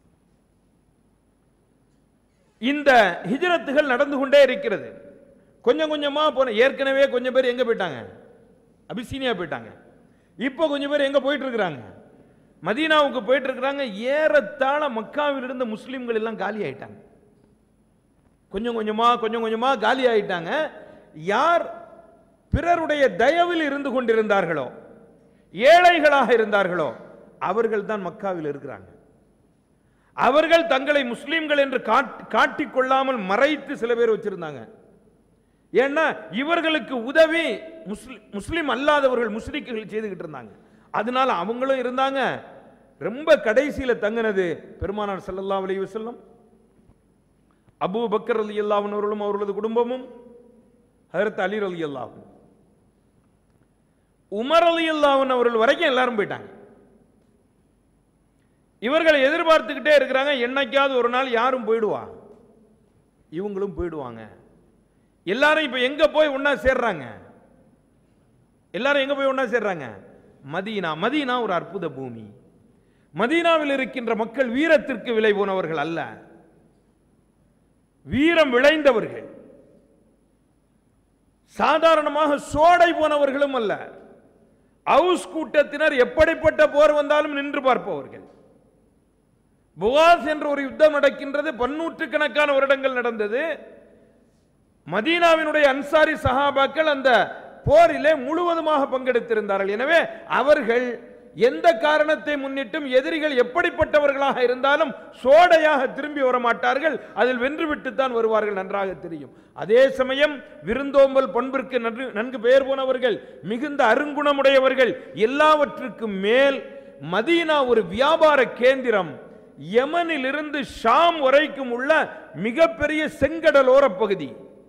இந்த ஹிஜ்ரத்துகள் நடந்து கொண்டே இருக்கிறது. கொஞ்சம் கொஞ்சமா போன. ஏற்கனவே கொஞ்சம் பேர் எங்க போயிட்டாங்க, அபிசீனியா போயிட்டாங்க. இப்போ கொஞ்சம் பேர் எங்க போயிட்டு இருக்கிறாங்க, மதீனாவுக்கு போயிட்டு இருக்கிறாங்க. ஏறத்தாழ மக்காவில் இருந்த முஸ்லிம்கள் எல்லாம் காலி ஆயிட்டாங்க. கொஞ்சம் கொஞ்சமா காலி ஆயிட்டாங்க. யார் பிறருடைய தயவில் இருந்து கொண்டிருந்தார்களோ, ஏழைகளாக இருந்தார்களோ, அவர்கள் தான் மக்காவில் இருக்கிறாங்க. அவர்கள் தங்களை முஸ்லிம்கள் என்று காட்டிக்கொள்ளாமல் மறைத்து சில பேர் வச்சிருந்தாங்க. ஏன்னா இவர்களுக்கு உதவி முஸ்லிம் அல்லாதவர்கள் முஸ்லிக்குகள் செய்துகிட்டு இருந்தாங்க. அதனால அவங்களும் இருந்தாங்க. ரொம்ப கடைசியில் தங்கினது பெருமானார் ஸல்லல்லாஹு அலைஹி வஸல்லம், அபூ பக்கர் ரலியல்லாஹு அன்ஹு அவர்களும் அவர்களது குடும்பமும், ஹஜ்ரத் அலி ரலியல்லாஹு அன்ஹு, உமர் ரலியல்லாஹு அன்ஹு அவர்கள் வரைக்கும் எல்லாரும் போயிட்டாங்க. இவர்களை எதிர்பார்த்துக்கிட்டே இருக்கிறாங்க. என்னைக்காவது ஒரு நாள் யாரும் போயிடுவா, இவங்களும் போயிடுவாங்க. எல்லாரும் இப்ப எங்க போய் ஒன்னா சேர்றாங்க, எல்லாரும் எங்க போய் ஒன்னா சேர்றாங்க, மதீனா. மதீனா ஒரு அற்புத பூமி. மதீனாவில் இருக்கின்ற மக்கள் வீரத்திற்கு விலை போனவர்கள் அல்ல, வீரம் விளைந்தவர்கள். சாதாரணமாக சோடை போனவர்களும் அல்ல. அவுஸ் கூட்டத்தினர் எப்படிப்பட்ட போர் வந்தாலும் நின்று பார்ப்பவர்கள். புகாஸ் என்ற ஒரு யுத்தம் நடக்கின்றது. 100 கணக்கான வருடங்கள் நடந்தது. மதீனாவினுடைய அன்சாரி சஹாபாக்கள் அந்த போரிலே முழுவதுமாக பங்கெடுத்திருந்தார்கள். எனவே அவர்கள் எந்த காரணத்தை முன்னிட்டும் எதிரிகள் எப்படிப்பட்டவர்களாக இருந்தாலும் சோடையாக திரும்பி வர மாட்டார்கள். அதில் வென்றுவிட்டுத்தான் வருவார்கள், நன்றாக தெரியும். அதே சமயம் விருந்தோம்பல் பண்பிற்கு நன்கு பெயர் போனவர்கள், மிகுந்த அருங்குணமுடையவர்கள். எல்லாவற்றுக்கும் மேல் மதீனா ஒரு வியாபார கேந்திரம். யமனில் இருந்து ஷாம் வரைக்கும் உள்ள மிகப்பெரிய செங்கடலோர பகுதி.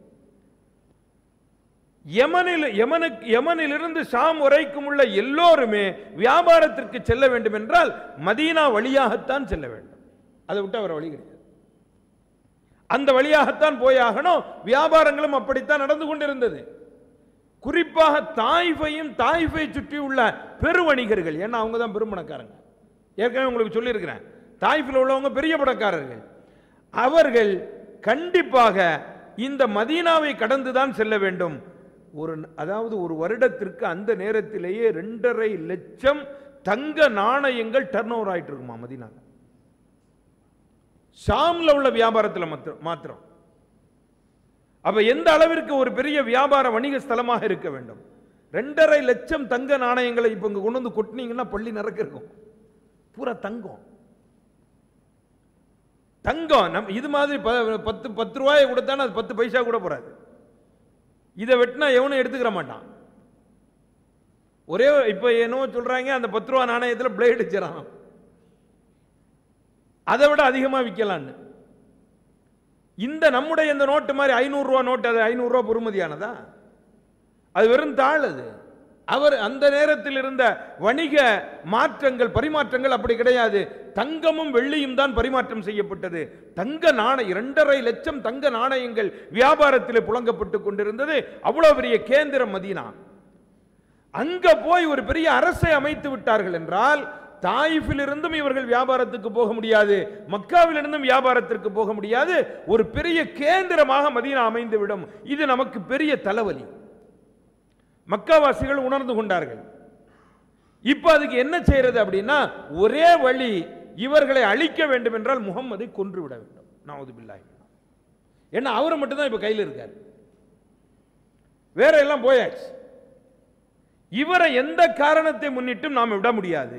யமனில் இருந்து ஷாம் வரைக்கும் உள்ள எல்லோருமே வியாபாரத்திற்கு செல்ல வேண்டும் என்றால் மதீனா வழியாகத்தான் செல்ல வேண்டும். அதை விட்டு அவர் வழி கிடையாது. அந்த வழியாகத்தான் போயாகணும். வியாபாரங்களும் அப்படித்தான் நடந்து கொண்டிருந்தது. குறிப்பாக தாயிஃபை சுற்றி உள்ள பெருவணிகர்கள், ஏன்னா அவங்க தான் பெரும்பணக்காரங்க. ஏற்கனவே உங்களுக்கு சொல்லியிருக்கிறேன், தாயிஃபில் உள்ளவங்க பெரிய பணக்காரர்கள். அவர்கள் கண்டிப்பாக இந்த மதீனாவை கடந்துதான் செல்ல வேண்டும். அதாவது ஒரு வருடத்திற்கு அந்த நேரத்திலேயே 2.5 லட்சம் தங்க நாணயங்கள் டர்ன் ஓவர் ஆயிட்டு இருக்குமா மதீனா. ஷாம்ல உள்ள வியாபாரத்தில் மாத்திரம். அப்ப எந்த அளவிற்கு ஒரு பெரிய வியாபார வணிக ஸ்தலமாக இருக்க வேண்டும். 2.5 லட்சம் தங்க நாணயங்களை இப்ப இங்க கொண்டு வந்து கொட்டினீங்கன்னா பள்ளி நிறக்க இருக்கும். பூரா தங்கம். இது மாதிரி 10 ரூபாய் கொடுத்தானே அது 10 பைசா கூட போறாது. இதை வெட்டினா எவனும் எடுத்துக்கிற மாட்டான். ஒரே இப்ப என்னவோ சொல்றாங்க, அந்த 10 ரூபாய் நாணயத்தில் பிளேட் வச்சிடறான், அதை விட அதிகமா விற்கலான்னு. இந்த நம்முடைய இந்த நோட்டு மாதிரி 500 ரூபாய் நோட்டு, அது 500 ரூபாய் பொறுமதியானதா? அது வெறும் தாள். அது அவர் அந்த நேரத்தில் இருந்த வணிக மாற்றங்கள் பரிமாற்றங்கள் அப்படி கிடையாது. தங்கமும் வெள்ளியும் தான் பரிமாற்றம் செய்யப்பட்டது. தங்க நாணயம் 2.5 லட்சம் தங்க நாணயங்கள் வியாபாரத்தில் புழங்கப்பட்டு கொண்டிருந்தது. அவ்வளவு பெரிய கேந்திரம் மதீனா. அங்க போய் ஒரு பெரிய அரசை அமைத்து விட்டார்கள் என்றால் தாயிஃபில் இருந்தும் இவர்கள் வியாபாரத்துக்கு போக முடியாது, மக்காவில் இருந்தும் வியாபாரத்திற்கு போக முடியாது. ஒரு பெரிய கேந்திரமாக மதீனா அமைந்துவிடும். இது நமக்கு பெரிய தலைவலி. மக்காவாசிகள் உணர்ந்து கொண்டார்கள். இப்ப அதுக்கு என்ன செய்யறது அப்படின்னா, ஒரே வழி, இவர்களை அழிக்க வேண்டும் என்றால் முகம்மதை கொன்று விட வேண்டும். நவுது பில்லாஹி. ஏன்னா அவர் மட்டும் தான் இப்ப கையில் இருக்கார், வேற எல்லாம் போயாச்சு. இவரை எந்த காரணத்தை முன்னிட்டும் நாம் விட முடியாது.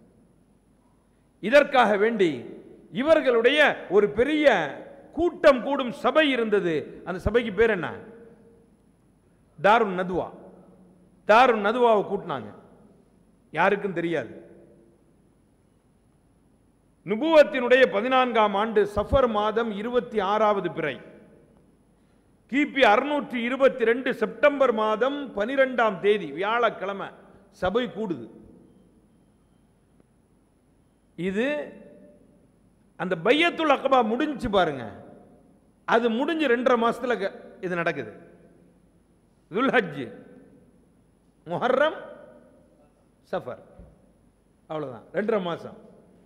இதற்காக வேண்டி இவர்களுடைய ஒரு பெரிய கூட்டம் கூடும் சபை இருந்தது. அந்த சபைக்கு பேர் என்ன? தாருன் நதுவா. தாருன் நதுவாவை கூட்டினாங்க. யாருக்கும் தெரியாது. நுபுவத்தினுடைய 14ஆம் ஆண்டு சஃபர் மாதம் 26வது பிறை, கிபி 622 செப்டம்பர் மாதம் 12ஆம் தேதி வியாழக்கிழமை சபை கூடுது. இது அந்த பையத்துல் அக்பா முடிஞ்சு பாருங்க. அது முடிஞ்சு 2.5 மாசத்துல இது நடக்குது. துல்ஹஜ், முஹர்ரம், சஃபர், அவ்வளவுதான் 2.5 மாசம்.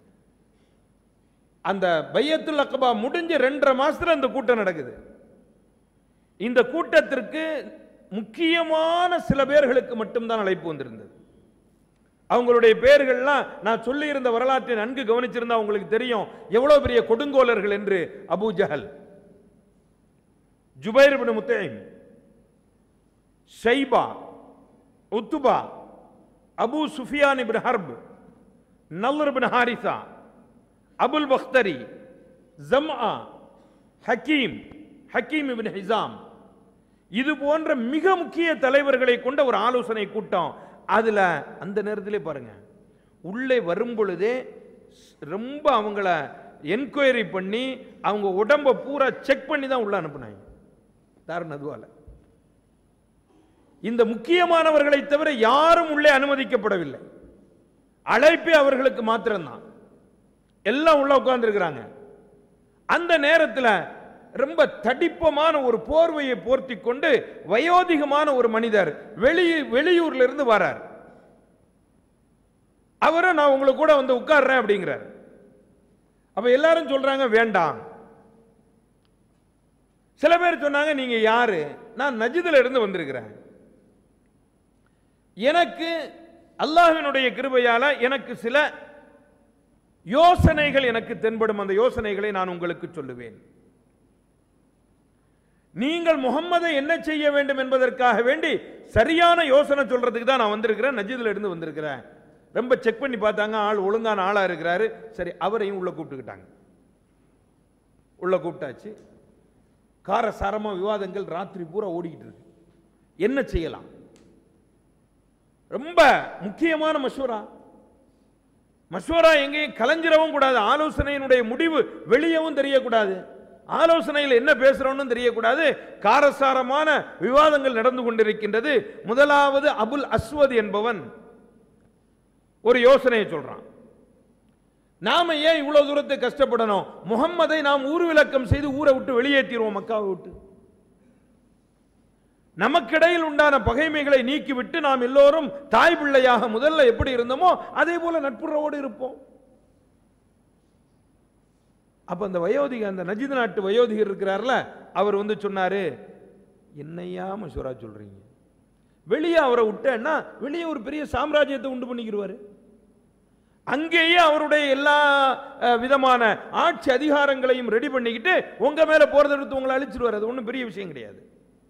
அந்த பையத்துல் அக்பா முடிஞ்ச 2.5 மாசத்துல அந்த கூட்டம் நடக்குது. இந்த கூட்டத்திற்கு முக்கியமான சில பேர்களுக்கு மட்டும்தான் அழைப்பு வந்திருந்தது. அவங்களுடைய பெயர்கள்லாம் நான் சொல்லி இருந்த வரலாற்றை நன்கு கவனிச்சிருந்தா உங்களுக்கு தெரியும் எவ்வளவு பெரிய கொடுங்கோலர்கள் என்று. Abu Jahl, Jubair ibn Mutim, Shaiba, Utba, Abu Sufyan ibn Harb, Nadr ibn Harith, Abul Bakhtari, Jamaa, Hakim, Hakim ibn Hisham, இது போன்ற மிக முக்கிய தலைவர்களை கொண்ட ஒரு ஆலோசனை கூட்டம். அதுல அந்த நேரத்திலே பாருங்க, உள்ளே வரும் பொழுதே ரொம்ப அவங்கள என்கொயரி பண்ணி அவங்க உடம்ப பூரா செக் பண்ணி தான் உள்ள அனுப்புனாங்க. தாருன் நதுவால இந்த முக்கியமானவர்களை தவிர யாரும் உள்ளே அனுமதிக்கப்படவில்லை. அழைப்பே அவர்களுக்கு மாத்திரம்தான். எல்லாம் உள்ள உட்கார்ந்து இருக்கிறாங்க. அந்த நேரத்தில் ரொம்ப தடிப்பமான ஒரு போர்வையை போர்த்தி கொண்டு வயோதிகமான ஒரு மனிதர் வெளியூர்ல இருந்து வரார். அவரை நான் உங்களை கூட வந்து உட்கார்றேன் அப்படிங்கிறார். அப்ப எல்லாரும் சொல்றாங்க வேண்டாம். சில பேர் சொன்னாங்க நீங்க யாரு? நான் நஜ்துல இருந்து வந்திருக்கிறேன். எனக்கு அல்லாஹ்வினுடைய கிருபையால எனக்கு சில யோசனைகள் எனக்கு தென்படும். அந்த யோசனைகளை நான் உங்களுக்கு சொல்லுவேன். நீங்கள் முகம்மதை என்ன செய்ய வேண்டும் என்பதற்காக வேண்டி சரியான யோசனை சொல்றதுக்கு தான் நான் வந்திருக்கிறேன். நஜ்துல இருந்து வந்திருக்கிறேன். ரொம்ப செக் பண்ணி பார்த்தாங்க, ஆள் ஒழுங்கான ஆளா இருக்கிறாரு. சரி, அவரையும் உள்ள கூப்பிட்டுக்கிட்டாங்க. உள்ள கூப்பிட்டாச்சு. காரசாரமா விவாதங்கள் ராத்திரி பூரா ஓடிக்கிட்டு இருக்கு. என்ன செய்யலாம்? ரொம்ப முக்கியமான மஷ்வரா எங்கேயும் கலைஞ்சிடவும் கூடாது. ஆலோசனையினுடைய முடிவு வெளியவும் தெரியக்கூடாது. ஆலோசனையில் என்ன பேசுறோம்னு தெரியக்கூடாது. காரசாரமான விவாதங்கள் நடந்து கொண்டிருக்கின்றது. முதலாவது அபுல் அஸ்வத் என்பவன் ஒரு யோசனையை சொல்றான். நாம ஏன் இவ்வளவு தூரத்தை கஷ்டப்படணும்? முகம்மதை நாம் ஊர் விளக்கம் செய்து ஊரை விட்டு வெளியேற்றிடுவோம். மக்காவை விட்டு நமக்கிடையில் உண்டான பகைமைகளை நீக்கிவிட்டு நாம் எல்லோரும் தாய் பிள்ளையாக முதல்ல எப்படி இருந்தோமோ அதே போல நட்புறவோடு இருப்போம். அப்ப அந்த வயோதிக, அந்த நஜ்து நாட்டு வயோதிகர் இருக்கிறார்ல, அவர் வந்து சொன்னாரு, என்னையா மஷூரா சொல்றீங்க? வெளியே அவரை விட்டேன்னா வெளியே ஒரு பெரிய சாம்ராஜ்யத்தை உண்டு பண்ணிக்கிடுவாரு. அங்கேயே அவருடைய எல்லா விதமான ஆட்சி அதிகாரங்களையும் ரெடி பண்ணிக்கிட்டு உங்க மேல போறதை எடுத்து உங்களை அழிச்சிருவார். அது ஒன்றும் பெரிய விஷயம் கிடையாது.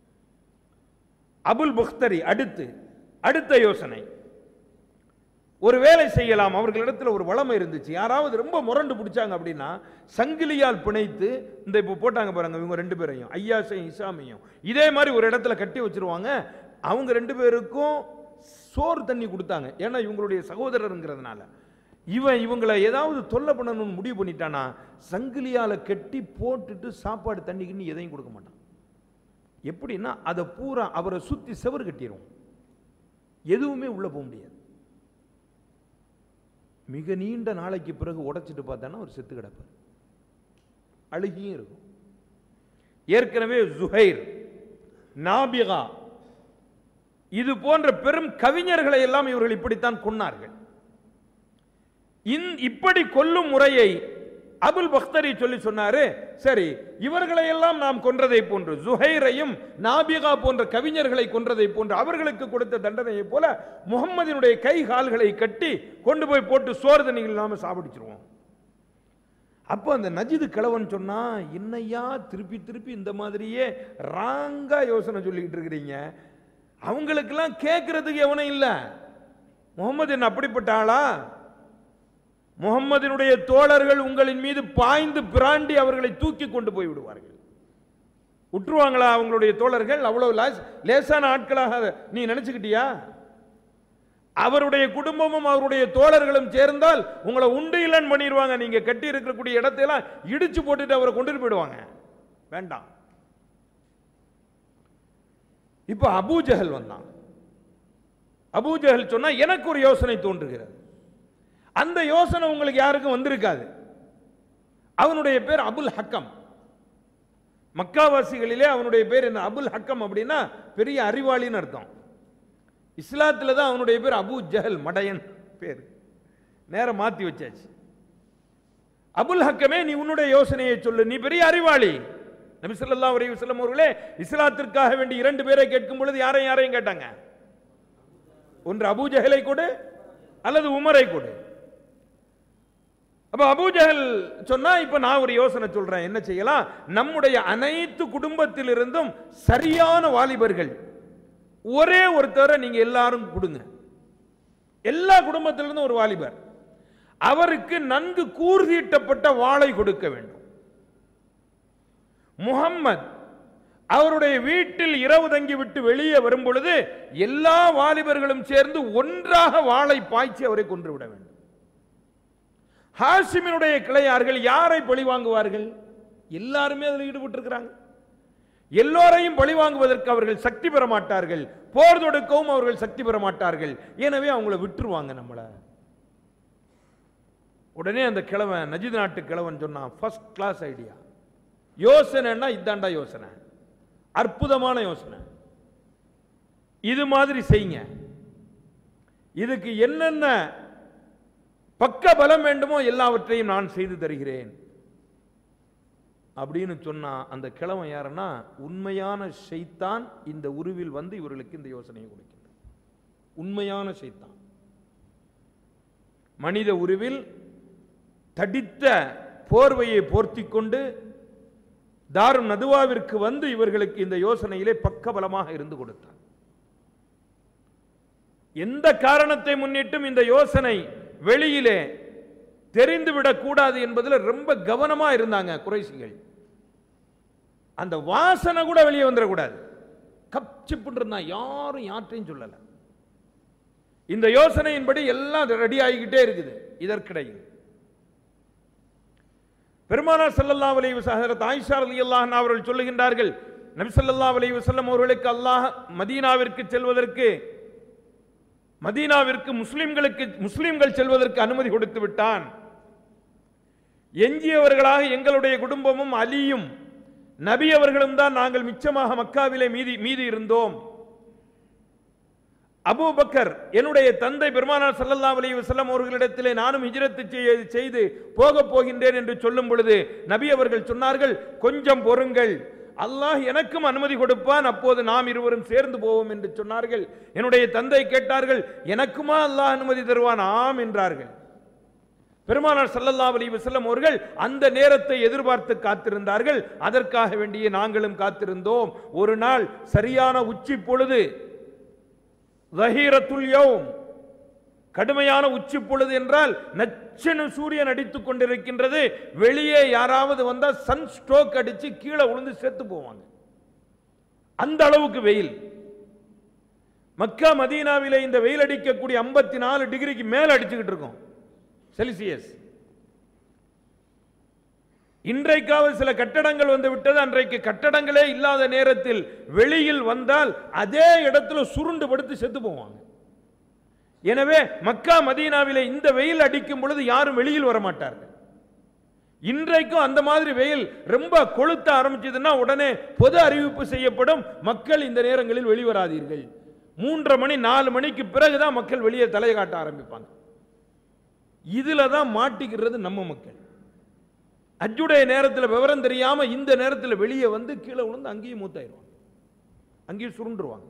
அபுல் பக்தரி அடுத்த யோசனை, ஒரு வேலை செய்யலாம். அவர்களிடத்தில் ஒரு வளமை இருந்துச்சு. யாராவது ரொம்ப முரண்டு பிடிச்சாங்க அப்படின்னா சங்கிலியால் பிணைத்து, இந்த இப்போ போட்டாங்க பாருங்க, இவங்க 2 பேரையும், ஐயாசையும் இசாமையும் இதே மாதிரி ஒரு இடத்துல கட்டி வச்சிருவாங்க. அவங்க 2 பேருக்கும் சோறு தண்ணி கொடுத்தாங்க. ஏன்னா இவங்களுடைய சகோதரருங்கிறதுனால. இவங்களை ஏதாவது தொல்லை பண்ணணும்னு முடிவு பண்ணிட்டானா சங்கிலியால கட்டி போட்டுட்டு சாப்பாடு தண்ணிக்குன்னு எதையும் கொடுக்க மாட்டான். எப்படின்னா அதை பூரா அவரை சுத்தி செவர் கட்டிடும். எதுவுமே உள்ள போக முடியாது. மிக நீண்ட நாளைக்கு பிறகு உடைச்சிட்டு பார்த்தானா ஒரு செத்து கிடப்பார். அழுகியும் இருக்கும். ஏற்கனவே ஜுஹைர், நாபிகா இது போன்ற பெரும் கவிஞர்களை எல்லாம் இவர்கள் இப்படித்தான் கொன்னார்கள். இப்படி கொல்லும் முறையை அபுல் பக்தரி சொல்லி சொன்னாரு. சரி, இவர்களை எல்லாம் நாம் கொன்றதை போன்று, ஜுஹைரையும் நாபிகா போன்ற கவிஞர்களை கொன்றதை போன்று அவர்களுக்கு கொடுத்த தண்டனையை போல முகம்மதினுடைய கை கால்களை கட்டி கொண்டு போய் போட்டு சோறு தண்ணிகள் இல்லாம சாப்பிடுச்சிருவோம். அப்போ அந்த நஜ்து கிழவன் சொன்னா, என்னையா திருப்பி திருப்பி இந்த மாதிரியே ராங்கா யோசனை சொல்லிக்கிட்டு இருக்கிறீங்க? அவங்களுக்கெல்லாம் கேட்கறதுக்கு எவனும் இல்லை. முகமது என்ன அப்படிப்பட்ட ஆளா? முகம்மதினுடைய தோழர்கள் உங்களின் மீது பாய்ந்து பிராண்டி அவர்களை தூக்கி கொண்டு போய் விடுவார்கள். விட்டுருவாங்களா அவங்களுடைய தோழர்கள்? அவ்வளவு லேசான ஆட்களாக நீ நினைச்சுக்கிட்டியா? அவருடைய குடும்பமும் அவருடைய தோழர்களும் சேர்ந்தால் உங்களை உண்டு இல்லைன்னு பண்ணிடுவாங்க. நீங்க கட்டி இருக்கக்கூடிய இடத்தையெல்லாம் இடிச்சு போட்டுட்டு அவரை கொண்டு போயிடுவாங்க. வேண்டாம். இப்ப அபூஜஹல் வந்தான். அபூஜஹல் சொன்னா எனக்கு ஒரு யோசனை தோன்றுகிறது. அந்த யோசனை உங்களுக்கு யாருக்கும் வந்திருக்காது. அவனுடைய பேர் அபுல் ஹக்கம். மக்காவாசிகளிலே அவனுடைய பேர் என்ன? அபுல் ஹக்கம் அப்படின்னா பெரிய அறிவாளின்னு அர்த்தம். இஸ்லாத்தில் தான் அவனுடைய பேர் அபூ ஜஹல், மடையன் பேர். நேரம் மாத்தி வச்சாச்சு. அபுல் ஹக்கமே, நீ உன்னுடைய யோசனையை சொல்லு, நீ பெரிய அறிவாளி. நபி ஸல்லல்லாஹு அலைஹி வஸல்லம் அவர்களே இஸ்லாத்திற்காக வேண்டி 2 பேரை கேட்கும் பொழுது யாரையும் கேட்டாங்க? ஒன்று அபூ ஜஹலை கொடு அல்லது உமரை கொடு. அப்ப அபூ ஜஹல் சொன்னா, இப்ப நான் ஒரு யோசனை சொல்றேன், என்ன செய்யலாம்? நம்முடைய அனைத்து குடும்பத்தில் இருந்தும் சரியான வாலிபர்கள் ஒரே ஒருத்தரை நீங்க எல்லாரும் கொடுங்க. எல்லா குடும்பத்திலிருந்தும் ஒரு வாலிபர், அவருக்கு நன்கு கூர்தீட்டப்பட்ட வாளை கொடுக்க வேண்டும். முஹம்மத் அவருடைய வீட்டில் இரவு தங்கி விட்டு வெளியே வரும் பொழுது எல்லா வாலிபர்களும் சேர்ந்து ஒன்றாக வாளை பாய்ச்சி அவரை கொன்று விட வேண்டும். ஹாஷிமினுடைய கிளையார்கள் யாரை பழி வாங்குவார்கள்? எல்லாருமே அதில் ஈடுபட்டு இருக்கிறாங்க. எல்லோரையும் பழி வாங்குவதற்கு அவர்கள் சக்தி பெற மாட்டார்கள், போர் தொடுக்கவும் அவர்கள் சக்தி பெற மாட்டார்கள். எனவே அவங்கள விட்டுருவாங்க நம்மள. உடனே அந்த கிழவன், நஜித் நாட்டு கிழவன் சொன்னான், ஃபர்ஸ்ட் கிளாஸ் ஐடியா. யோசனைன்னா இதாண்டா யோசனை, அற்புதமான யோசனை. இது மாதிரி செய்யுங்க. இதுக்கு என்னென்ன பக்க பலம் வேண்டுமோ எல்லாவற்றையும் நான் செய்து தருகிறேன் அப்படின்னு சொன்னா, அந்த கிழவன் யாருன்னா உண்மையான ஷைத்தான் இந்த உருவில் வந்து இவர்களுக்கு இந்த யோசனையை கொடுக்கின்றான். உண்மையான ஷைத்தான் மனித உருவில் தடித்த போர்வையை போர்த்தி கொண்டு தாரும் நதுவாவிற்கு வந்து இவர்களுக்கு இந்த யோசனையிலே பக்கபலமாக இருந்து கொடுத்தார். எந்த காரணத்தை முன்னிட்டும் இந்த யோசனை வெளியிலே தெரிந்துவிடக் கூடாது என்பதில் ரொம்ப கவனமா இருந்தாங்க குறைஷிகள். அந்த வாசனை கூட வெளியே வந்துடக்கூடாது. கப்சிப்பு இருந்தா யாரும் யார்ட்டையும் சொல்லல. இந்த யோசனையின்படி எல்லாம் ரெடி ஆகிக்கிட்டே இருக்குது. இதற்கிடையில் பெருமானார் ஸல்லல்லாஹு அலைஹி வஸல்லம் ஆயிஷா ரலியல்லாஹு அன்ஹா அவர்கள் சொல்லுகின்றார்கள், நபி ஸல்லல்லாஹு அலைஹி வஸல்லம் அவர்களுக்கு அல்லாஹ் மதீனாவிற்கு செல்வதற்கு, மதீனாவிற்கு முஸ்லிம்கள் செல்வதற்கு அனுமதி கொடுத்து விட்டான். எஞ்சியவர்களாக எங்களுடைய குடும்பமும் அலியும் நபி அவர்களும் தான் நாங்கள் மிச்சமாக மக்காவிலே மீதி இருந்தோம். அபூபக்கர் என்னுடைய தந்தை பெருமானார் ஸல்லல்லாஹு அலைஹி வஸல்லம் அவர்களிடத்திலே நானும் ஹிஜ்ரத் செய்து போக போகின்றேன் என்று சொல்லும் பொழுது நபி அவர்கள் சொன்னார்கள், கொஞ்சம் பொறுங்கள், அல்லாஹ் எனக்கும் அனுமதி கொடுப்பான், அப்போது நாம் இருவரும் சேர்ந்து போவோம் என்று சொன்னார்கள். என்னுடைய தந்தை கேட்டார்கள், எனக்குமா அல்லாஹ் அனுமதி தருவான்? ஆம் என்றார்கள். பெருமானார் ஸல்லல்லாஹு அலைஹி வஸல்லம் அவர்கள் அந்த நேரத்தை எதிர்பார்த்து காத்திருந்தார்கள். அதற்காக வேண்டிய நாங்களும் காத்திருந்தோம். ஒரு நாள் சரியான உச்சி பொழுது, ஸஹீரத்துல் யௌம், கடுமையான உச்சி பொழுது என்றால் நச்செனு சூரியன் அடித்துக் கொண்டிருக்கின்றது. வெளியே யாராவது வந்தா சன் ஸ்ட்ரோக் அடிச்சு கீழே விழுந்து செத்து போவாங்க. அந்த அளவுக்கு வெயில். மக்கா மதீனாவிலே இந்த வெயில் அடிக்கக்கூடிய 54 டிகிரிக்கு மேல அடிச்சுக்கிட்டு இருக்கும் செல்சியஸ். இன்றைக்காவது சில கட்டடங்கள் வந்து விட்டது. அன்றைக்கு கட்டடங்களே இல்லாத நேரத்தில் வெளியில் வந்தால் அதே இடத்துல சுருண்டு படுத்து செத்து போவாங்க. எனவே மக்கா மதீனாவிலே இந்த வெயில் அடிக்கும் பொழுது யாரும் வெளியில் வர மாட்டார்கள். இன்றைக்கும் அந்த மாதிரி வெயில் ரொம்ப கொளுத்த ஆரம்பிச்சதுன்னா உடனே பொது அறிவிப்பு செய்யப்படும், மக்கள் இந்த நேரங்களில் வெளிவராதீர்கள். 3:30 மணி 4 மணிக்கு பிறகுதான் மக்கள் வெளியே தலை காட்ட ஆரம்பிப்பாங்க. இதுல தான் மாட்டிக்கிறது நம்ம மக்கள். அஜுடைய நேரத்தில் விவரம் தெரியாம இந்த நேரத்தில் வெளியே வந்து கீழே விழுந்து அங்கேயும் மூத்தாயிருவாங்க, அங்கேயும் சுருண்டுருவாங்க.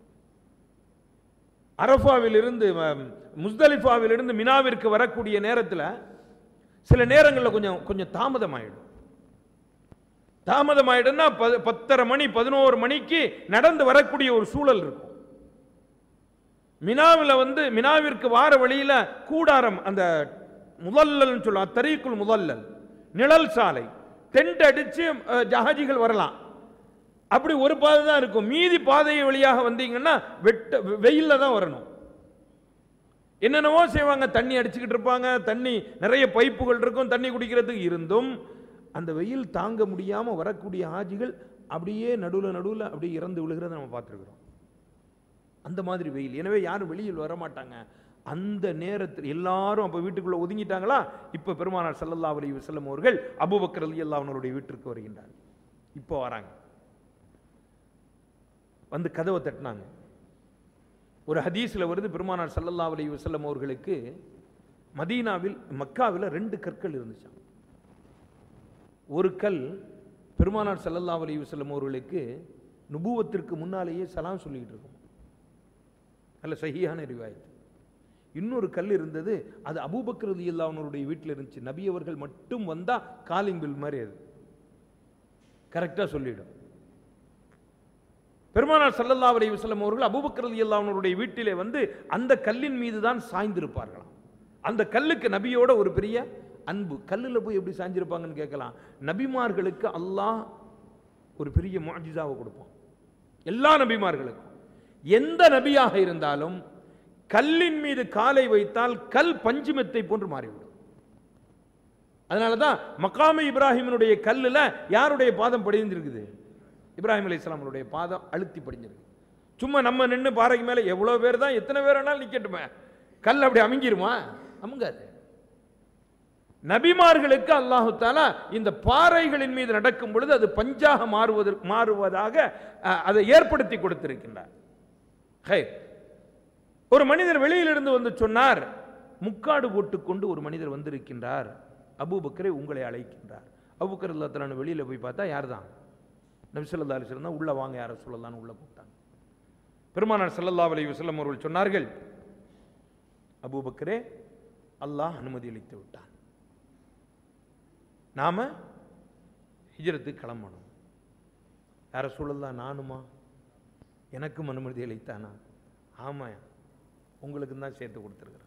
அரஃபாவில் இருந்து முஸ்தலிஃபாவில் இருந்து மினாவிற்கு வரக்கூடிய நேரத்தில் சில நேரங்களில் கொஞ்சம் தாமதமாயிடும். தாமதமாயிடும்னா 10:30 மணி 11 மணிக்கு நடந்து வரக்கூடிய ஒரு சூழல் இருக்கும். மினாவில் வந்து மினாவிற்கு வார வழியில கூடாரம், அந்த முதல்லல் சொல்ல தரீக்குல் முதல்லல், நிழல் சாலை, டென்ட் அடிச்சு ஜஹாஜிகள் வரலாம். அப்படி ஒரு பாதை தான் இருக்கும். மீதி பாதை வழியாக வந்தீங்கன்னா வெயில்ல தான் வரணும். என்னென்னவோ செய்வாங்க, தண்ணி அடிச்சுக்கிட்டு இருப்பாங்க, தண்ணி நிறைய பைப்புகள் இருக்கும் தண்ணி குடிக்கிறதுக்கு. இருந்தும் அந்த வெயில் தாங்க முடியாம வரக்கூடிய ஹாஜிகள் அப்படியே நடுவில் அப்படியே இறந்து விழுகிறத நம்ம பார்த்துருக்கிறோம். அந்த மாதிரி வெயில். எனவே யாரும் வெளியில் வர மாட்டாங்க. அந்த நேரத்தில் எல்லாரும் அப்ப வீட்டுக்குள்ள ஒதுங்கிட்டாங்களா? இப்ப பெருமானார் ஸல்லல்லாஹு அலைஹி வஸல்லம் அவர்கள் அபூபக்கர் ரலியல்லாஹு அன்ஹுடைய வீட்டிற்கு வருகின்றார். இப்போ வராங்க, வந்து கதவை தட்டினாங்க. ஒரு ஹதீஸ்ல வருது, பெருமானார் ஸல்லல்லாஹு அலைஹி வஸல்லம் அவர்களுக்கு மதீனாவில் மக்காவில் 2 கற்கள் இருந்துச்சாம். ஒரு கல் பெருமானார் ஸல்லல்லாஹு அலைஹி வஸல்லம் அவர்களுக்கு நுபுவத்திற்கு முன்னாலேயே சலாம் சொல்லிக்கிட்டு இருக்கும். நல்ல சஹீஹான ரிவாயத். இன்னொரு கல் இருந்தது, அது அபூபக்கர் ரலியல்லாஹு அன்ஹுடைய வீட்டில் இருந்துச்சு. நபி அவர்கள் மட்டும் வந்தா காலிங் பில் மாதிரி அது கரெக்டா சொல்லிடும். பெருமானார் ஸல்லல்லாஹு அலைஹி வஸல்லம் அவர்கள் அபூபக்கர் ரலியல்லாஹு அன்ஹுடைய வீட்டிலே வந்து அந்த கல்லின் மீது தான் சாய்ந்திருப்பார்களாம். அந்த கல்லுக்கு நபியோட ஒரு பெரிய அன்பு. கல்லுல போய் எப்படி சாய்ந்திருப்பாங்கன்னு கேட்கலாம். நபிமார்களுக்கு அல்லாஹ் ஒரு பெரிய முஅஜிசாவை கொடுப்பான். எல்லா நபிமார்களுக்கும் எந்த நபியாக இருந்தாலும் கல்லின் மீது காலை வைத்தால் கல் பஞ்சுமெத்தை போன்று மாறிவிடும். அதனாலதான் மக்காம இப்ராஹிமினுடைய கல்லுல யாருடைய பாதம் படிஞ்சிருக்குது? இப்ராஹிம் அலைஹிஸ்ஸலாமுடைய பாதம் அழுத்தி படிஞ்சிருக்கு. சும்மா நம்ம நின்று பாறைக்கு மேல எவ்வளவு பேர் தான், எத்தனை பேர் வேணாலும் நிக்கட்டுமே, கல் அப்படி அமுங்கிருமா? அமுங்காது. நபிமார்களுக்கு அல்லாஹு தஆலா இந்த பாறைகளின் மீது நடக்கும் பொழுது அது பஞ்சாக மாறுவதாக அதை ஏற்படுத்தி கொடுத்திருக்கின்றார். ஒரு மனிதர் வெளியிலிருந்து வந்து சொன்னார், முக்காடு போட்டுக்கொண்டு ஒரு மனிதர் வந்திருக்கின்றார், அபூபக்கரை உங்களை அழைக்கின்றார். அபூபக்கர் ரலியல்லாஹு தஆலா வெளியில போய் பார்த்தா யார் தான்? நபி ஸல்லல்லாஹு அலைஹி வஸல்லம். உள்ள வாங்க யார சொல்லலாம்னு உள்ள கூப்பிட்டாங்க. பெருமானார் ஸல்லல்லாஹு அலைஹி வஸல்லம் அவர்கள் சொன்னார்கள், அபூபக்கரே, அல்லாஹ் அனுமதி அளித்து விட்டான், நாம ஹிஜ்ரத்துக்கு கிளம்பணும். யார சொல்லலாம்? நானுமா? எனக்கும் அனுமதி அளித்தானா? ஆமா, உங்களுக்கு தான் சேர்த்து கொடுத்திருக்கிறேன்.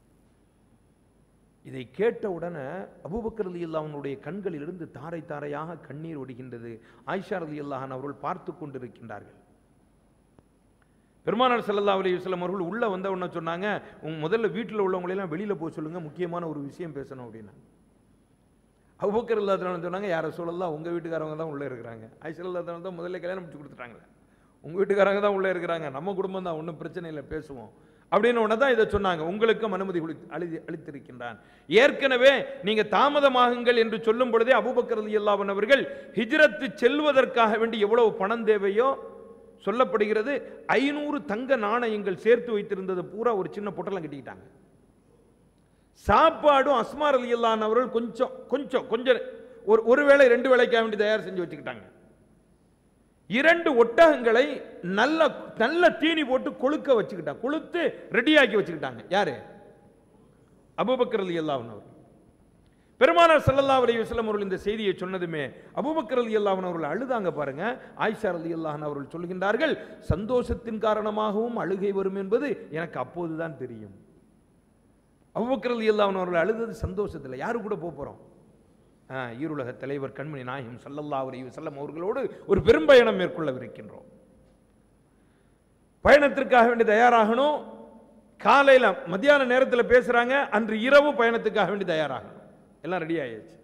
இதை கேட்ட உடனே அபூபக்கர் ரலியல்லாஹு அன்ஹுடைய கண்களிலிருந்து தாரை தாரையாக கண்ணீர் ஒடுகின்றது. ஆயிஷா ரலியல்லாஹு அன்ஹா அவர்கள் பார்த்து கொண்டிருக்கின்றார்கள். பெருமானார் ஸல்லல்லாஹு அலைஹி வஸல்லம் அவர்கள் உள்ள வந்த உடனே சொன்னாங்க, முதல்ல வீட்டில் உள்ளவங்களை எல்லாம் வெளியில போக சொல்லுங்க, முக்கியமான ஒரு விஷயம் பேசணும் அப்படின்னா. அபூபக்கர் ரலியல்லாஹு அன்ஹு சொன்னாங்க, யார சொல்லலாம், உங்க வீட்டுக்காரங்க தான் உள்ள இருக்கிறாங்க. ஆயிஷா ரலியல்லாஹு அன்ஹா தான் முதல்ல கல்யாணம் முடிச்சு கொடுத்துட்டாங்களே, உங்க வீட்டுக்காரங்க தான் உள்ள இருக்கிறாங்க, நம்ம குடும்பம் தான், ஒன்றும் பிரச்சனை இல்லை, பேசுவோம் அப்படின்னு உடனே தான் இதை சொன்னாங்க. உங்களுக்கும் அனுமதி அளித்திருக்கின்றான். ஏற்கனவே நீங்க தாமதமாகுங்கள் என்று சொல்லும் பொழுதே அபூபக்கர் ரலியல்லாஹு அன்ஹு அவர்கள் ஹிஜ்ரத்து செல்வதற்காக வேண்டி எவ்வளவு பணம் தேவையோ சொல்லப்படுகிறது. 500 தங்க நாணயங்கள் சேர்த்து வைத்திருந்தது பூரா ஒரு சின்ன பொட்டலம் கட்டிக்கிட்டாங்க. சாப்பாடும் அஸ்மா ரலியல்லாஹு அன்ஹா அவர்கள் கொஞ்சம் ஒரு வேளை 2 வேளைக்காக வேண்டி தயார் செஞ்சு வச்சுக்கிட்டாங்க. 2 ஒட்டகங்களை நல்ல தீனி போட்டு கொழுக்க வச்சுக்கிட்டாங்க, கொளுத்து ரெடியாக்கி வச்சுக்கிட்டாங்க. யாரு? அபூபக்கர் ரலியல்லாஹு அன்ஹு. பெருமானார் ஸல்லல்லாஹு அலைஹி வஸல்லம் அவர்கள் இந்த செய்தியை சொன்னதுமே அபூபக்கர் ரலியல்லாஹு அன்ஹு அவர்கள் அழுதாங்க பாருங்க. ஆயிஷா ரலியல்லாஹு அன்ஹா அவர்கள் சொல்கின்றார்கள், சந்தோஷத்தின் காரணமாகவும் அழுகை வரும் என்பது எனக்கு அப்போதுதான் தெரியும். அபூபக்கர் ரலியல்லாஹு அன்ஹு அவர்கள் அழுதது சந்தோஷத்தில். யாரு கூட போறோம்? ஈருலக தலைவர் கண்மணி நாயகம் ஸல்லல்லாஹு அலைஹி வஸல்லம் அவர்களோடு ஒரு பெரும் பயணம் மேற்கொள்ளவிருக்கின்றோம். பயணத்திற்காக வேண்டி தயாராகணும். காலையில மத்தியான நேரத்தில் பேசுறாங்க, அன்று இரவு பயணத்துக்காக வேண்டி தயாராகணும். எல்லாம் ரெடி ஆயிடுச்சு.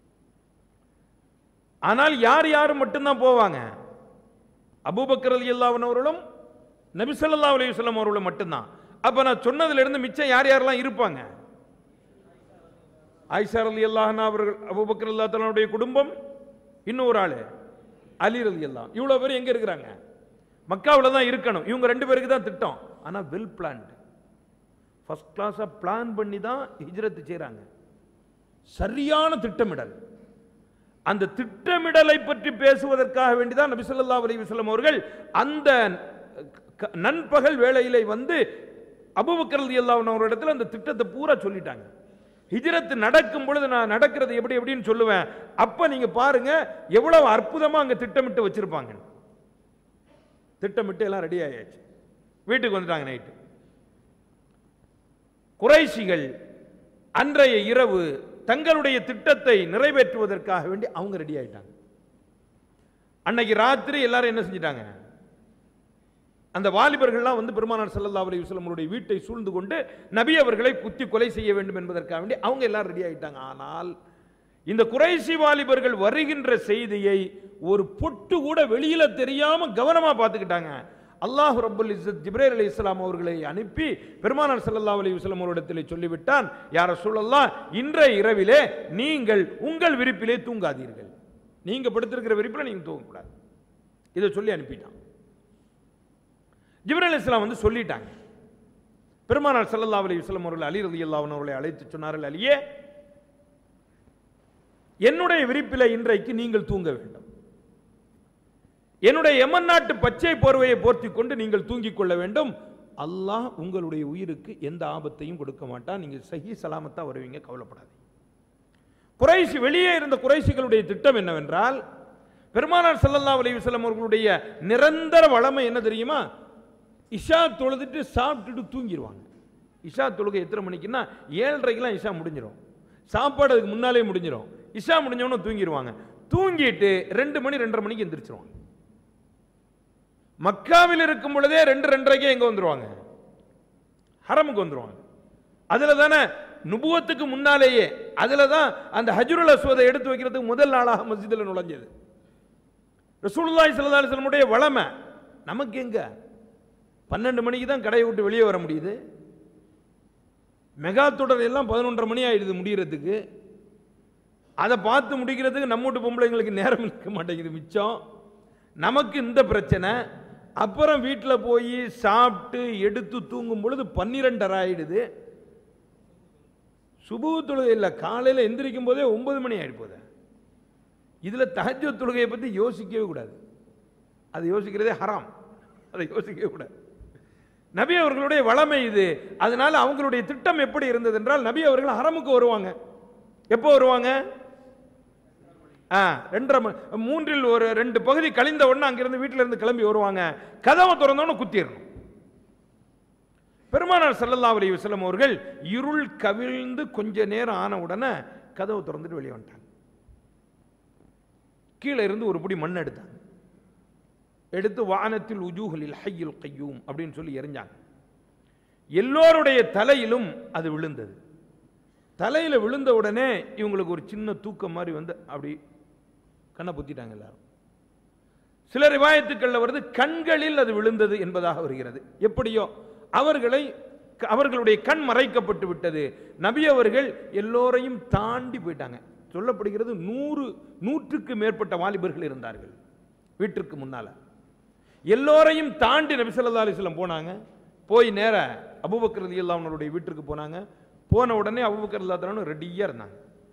ஆனால் யார் மட்டும்தான் போவாங்க? அபூபக்கர் ரலியல்லாஹு அன்ஹு அவர்களும் நபி ஸல்லல்லாஹு அலைஹி வஸல்லம் அவர்களும் மட்டும்தான். அப்ப நான் சொன்னதுல இருந்து மிச்சம் யாரெல்லாம் இருப்பாங்க? ஆயிஷா ரலியல்லாஹு அன்ஹா அவர்கள், அபூபக்கர் ரலியல்லாஹு தஆலாவுடைய குடும்பம், இன்னொரு ஆளு அலி ரலியல்லாஹு. இவ்வளவு பேர் எங்க இருக்கிறாங்க? மக்காவுல தான் இருக்கணும். இவங்க 2 பேருக்கு தான் திட்டம். ஆனா வெல் பிளான்ட், ஃபர்ஸ்ட் கிளாஸா பிளான் பண்ணி தான் ஹிஜ்ரத் செய்றாங்க. சரியான திட்டமிடல். அந்த திட்டமிடலை பற்றி பேசுவதற்காக வேண்டிதான் நபி ஸல்லல்லாஹு அலைஹி வஸல்லம் அவர்கள் அந்த நண்பகல் வேளையிலே வந்து அபூபக்கர் ரலியல்லாஹு அன்ஹு இடத்துல அந்த திட்டத்தை பூரா சொல்லிட்டாங்க. ஹிஜ்ரத் நடக்கும் பொழுது நான் நடக்கிறது எப்படின்னு சொல்லுவேன். அப்ப நீங்க பாருங்க எவ்வளவு அற்புதமா அங்க திட்டமிட்டு வச்சிருப்பாங்க. திட்டமிட்டு எல்லாம் ரெடி ஆயாச்சு. வீட்டுக்கு வந்துட்டாங்க நைட்டு. குறைஷிகள் அன்றைய இரவு தங்களுடைய திட்டத்தை நிறைவேற்றுவதற்காக வேண்டி அவங்க ரெடி ஆயிட்டாங்க. அன்னைக்கு ராத்திரி எல்லாரும் என்ன செஞ்சிட்டாங்க, அந்த வாலிபர்கள்லாம் வந்து பெருமானார் ஸல்லல்லாஹு அலைஹி வஸல்லம் அவருடைய வீட்டை சூழ்ந்து கொண்டு நபி அவர்களை குத்தி கொலை செய்ய வேண்டும் என்பதற்காக வேண்டி அவங்க எல்லாரும் ரெடி ஆயிட்டாங்க. ஆனால் இந்த குறைஷி வாலிபர்கள் வருகின்ற செய்தியை ஒரு பொட்டு கூட வெளியில தெரியாம கவனமா பார்த்துக்கிட்டாங்க. அல்லாஹ் ரப்பல் இஸ்ஸத் ஜிப்ரீல் அலைஹிஸ்ஸலாம் அவர்களை அனுப்பி பெருமானார் ஸல்லல்லாஹு அலைஹி வஸல்லம் அவர்களிடத்தில் சொல்லிவிட்டான், யா ரசூலல்லாஹ், இன்றைய இரவிலே நீங்கள் உங்கள் விரிப்பிலே தூங்காதீர்கள், நீங்க படுத்திருக்கிற விரிப்பில் நீங்க தூங்கக்கூடாது, இதை சொல்லி அனுப்பிட்டான். ஜிப்ரீல் அலைஹிஸ்ஸலாம் வந்து சொல்லிட்டாங்க. பெருமானார் ஸல்லல்லாஹு அலைஹி வஸல்லம் அவர்கள் அலி ரலியல்லாஹு அன்ஹு அவர்களை அழைத்து சொன்னார்கள், அலியே, என்னுடைய விரிப்பிலே இன்றைக்கு நீங்கள் தூங்க வேண்டும், என்னுடைய யமன் நாட்டு பச்சை போர்வையை போர்த்தி கொண்டு நீங்கள் தூங்கிக் கொள்ள வேண்டும், அல்லாஹ் உங்களுடைய உயிருக்கு எந்த ஆபத்தையும் கொடுக்க மாட்டான், நீங்க சஹி சலாமத்தா வருவீங்க, கவலைப்படாது. குறைஷி, வெளியே இருந்த குறைஷிகளுடைய திட்டம் என்னவென்றால், பெருமானார் ஸல்லல்லாஹு அலைஹி வஸல்லம் அவர்களுடைய நிரந்தர வளமை என்ன தெரியுமா, இஷா தொழுதுட்டு சாப்பிட்டுட்டு தூங்கிடுவாங்க. இஷா தொழுகை எத்தனை மணிக்குன்னா 7:30க்கெல்லாம் இஷா முடிஞ்சிடும், சாப்பாடு அதுக்கு முன்னாலே முடிஞ்சிடும். இஷா முடிஞ்சவொன்னு தூங்கிடுவாங்க. தூங்கிட்டு 2 மணி 2:30 மணிக்கு எந்திரிச்சிருவாங்க. மக்காவில் இருக்கும் பொழுதே 2-2:30க்கே எங்க வந்துருவாங்க, ஹரமுக்கு வந்துருவாங்க. அதுல தானே நுபுவத்துக்கு முன்னாலேயே அதுல தான் அந்த ஹஜ்ருல் அஸ்வதை எடுத்து வைக்கிறதுக்கு முதல் நாளாக மஸ்ஜிதில் நுழைஞ்சது. ரசூலுல்லாஹி ஸல்லல்லாஹு அலைஹி வஸல்லம் உடைய வளமை. நமக்கு எங்க 12 மணிக்கு தான் கடையை விட்டு வெளியே வர முடியுது. மெகா தொடர் எல்லாம் 11:30 மணி ஆயிடுது முடிகிறதுக்கு. அதை பார்த்து முடிக்கிறதுக்கு நம்ம வீட்டு பொம்பளைங்களுக்கு நேரம் இருக்க மாட்டேங்குது மிச்சம். நமக்கு இந்த பிரச்சனை. அப்புறம் வீட்டில் போய் சாப்பிட்டு எடுத்து தூங்கும் பொழுது 12:30 ஆயிடுது. சுபு தொழுகை இல்லை, காலையில் எந்திரிக்கும் போதே 9 மணி ஆயிடு போகுது. இதில் தஹஜ்ஜுத் தொழுகையை பற்றி யோசிக்கவே கூடாது, அது யோசிக்கிறதே ஹராம், அதை யோசிக்கவே கூடாது. நபி அவர்களுடைய வளமை இது. அதனால அவங்களுடைய திட்டம் எப்படி இருந்தது என்றால், நபி அவர்கள் ஹரமுக்கு வருவாங்க. எப்போ வருவாங்க, 3 ஒரு 2 பகுதி கழிந்த உடனே அங்கிருந்து வீட்டில இருந்து கிளம்பி வருவாங்க. கதவை திறந்தோன்னு குத்திடணும். பெருமானார் ஸல்லல்லாஹு அலைஹி வஸல்லம் அவர்கள் இருள் கவிழ்ந்து கொஞ்ச நேரம் ஆன உடனே கதவை திறந்துட்டு வெளியே வந்துட்டாங்க. கீழே இருந்து ஒரு புடி மண் எடுத்தாங்க, எடுத்து வானத்தில் உஜூஹலில் ஹய்யுல் கய்யூம் அப்படின்னு சொல்லி எறிஞ்சாங்க. எல்லோருடைய தலையிலும் அது விழுந்தது. தலையில விழுந்த உடனே இவங்களுக்கு ஒரு சின்ன தூக்கம் மாதிரி வந்து அப்படி கண்ணை பொத்திட்டாங்க எல்லாரும். சில ரிவாயத்துக்கள்ல வருது கண்களில் அது விழுந்தது என்பதாக வருகிறது. எப்படியோ அவர்களுடைய கண் மறைக்கப்பட்டு விட்டது. நபி அவர்கள் எல்லோரையும் தாண்டி போயிட்டாங்க. சொல்லப்படுகிறது 100க்கு மேற்பட்ட வாலிபர்கள் இருந்தார்கள் வீட்டிற்கு முன்னால. எல்லோரையும் தாண்டி நபி ஸல்லல்லாஹு அலைஹி வஸல்லம் போனாங்க. போய் நேர அபூபக்கர் ரலியல்லாஹு அன்ஹுடைய வீட்டிற்கு போனாங்க. போன உடனே அபூபக்கர் ரலியல்லாஹு அன்ஹு ரெடியா இருந்தாங்க.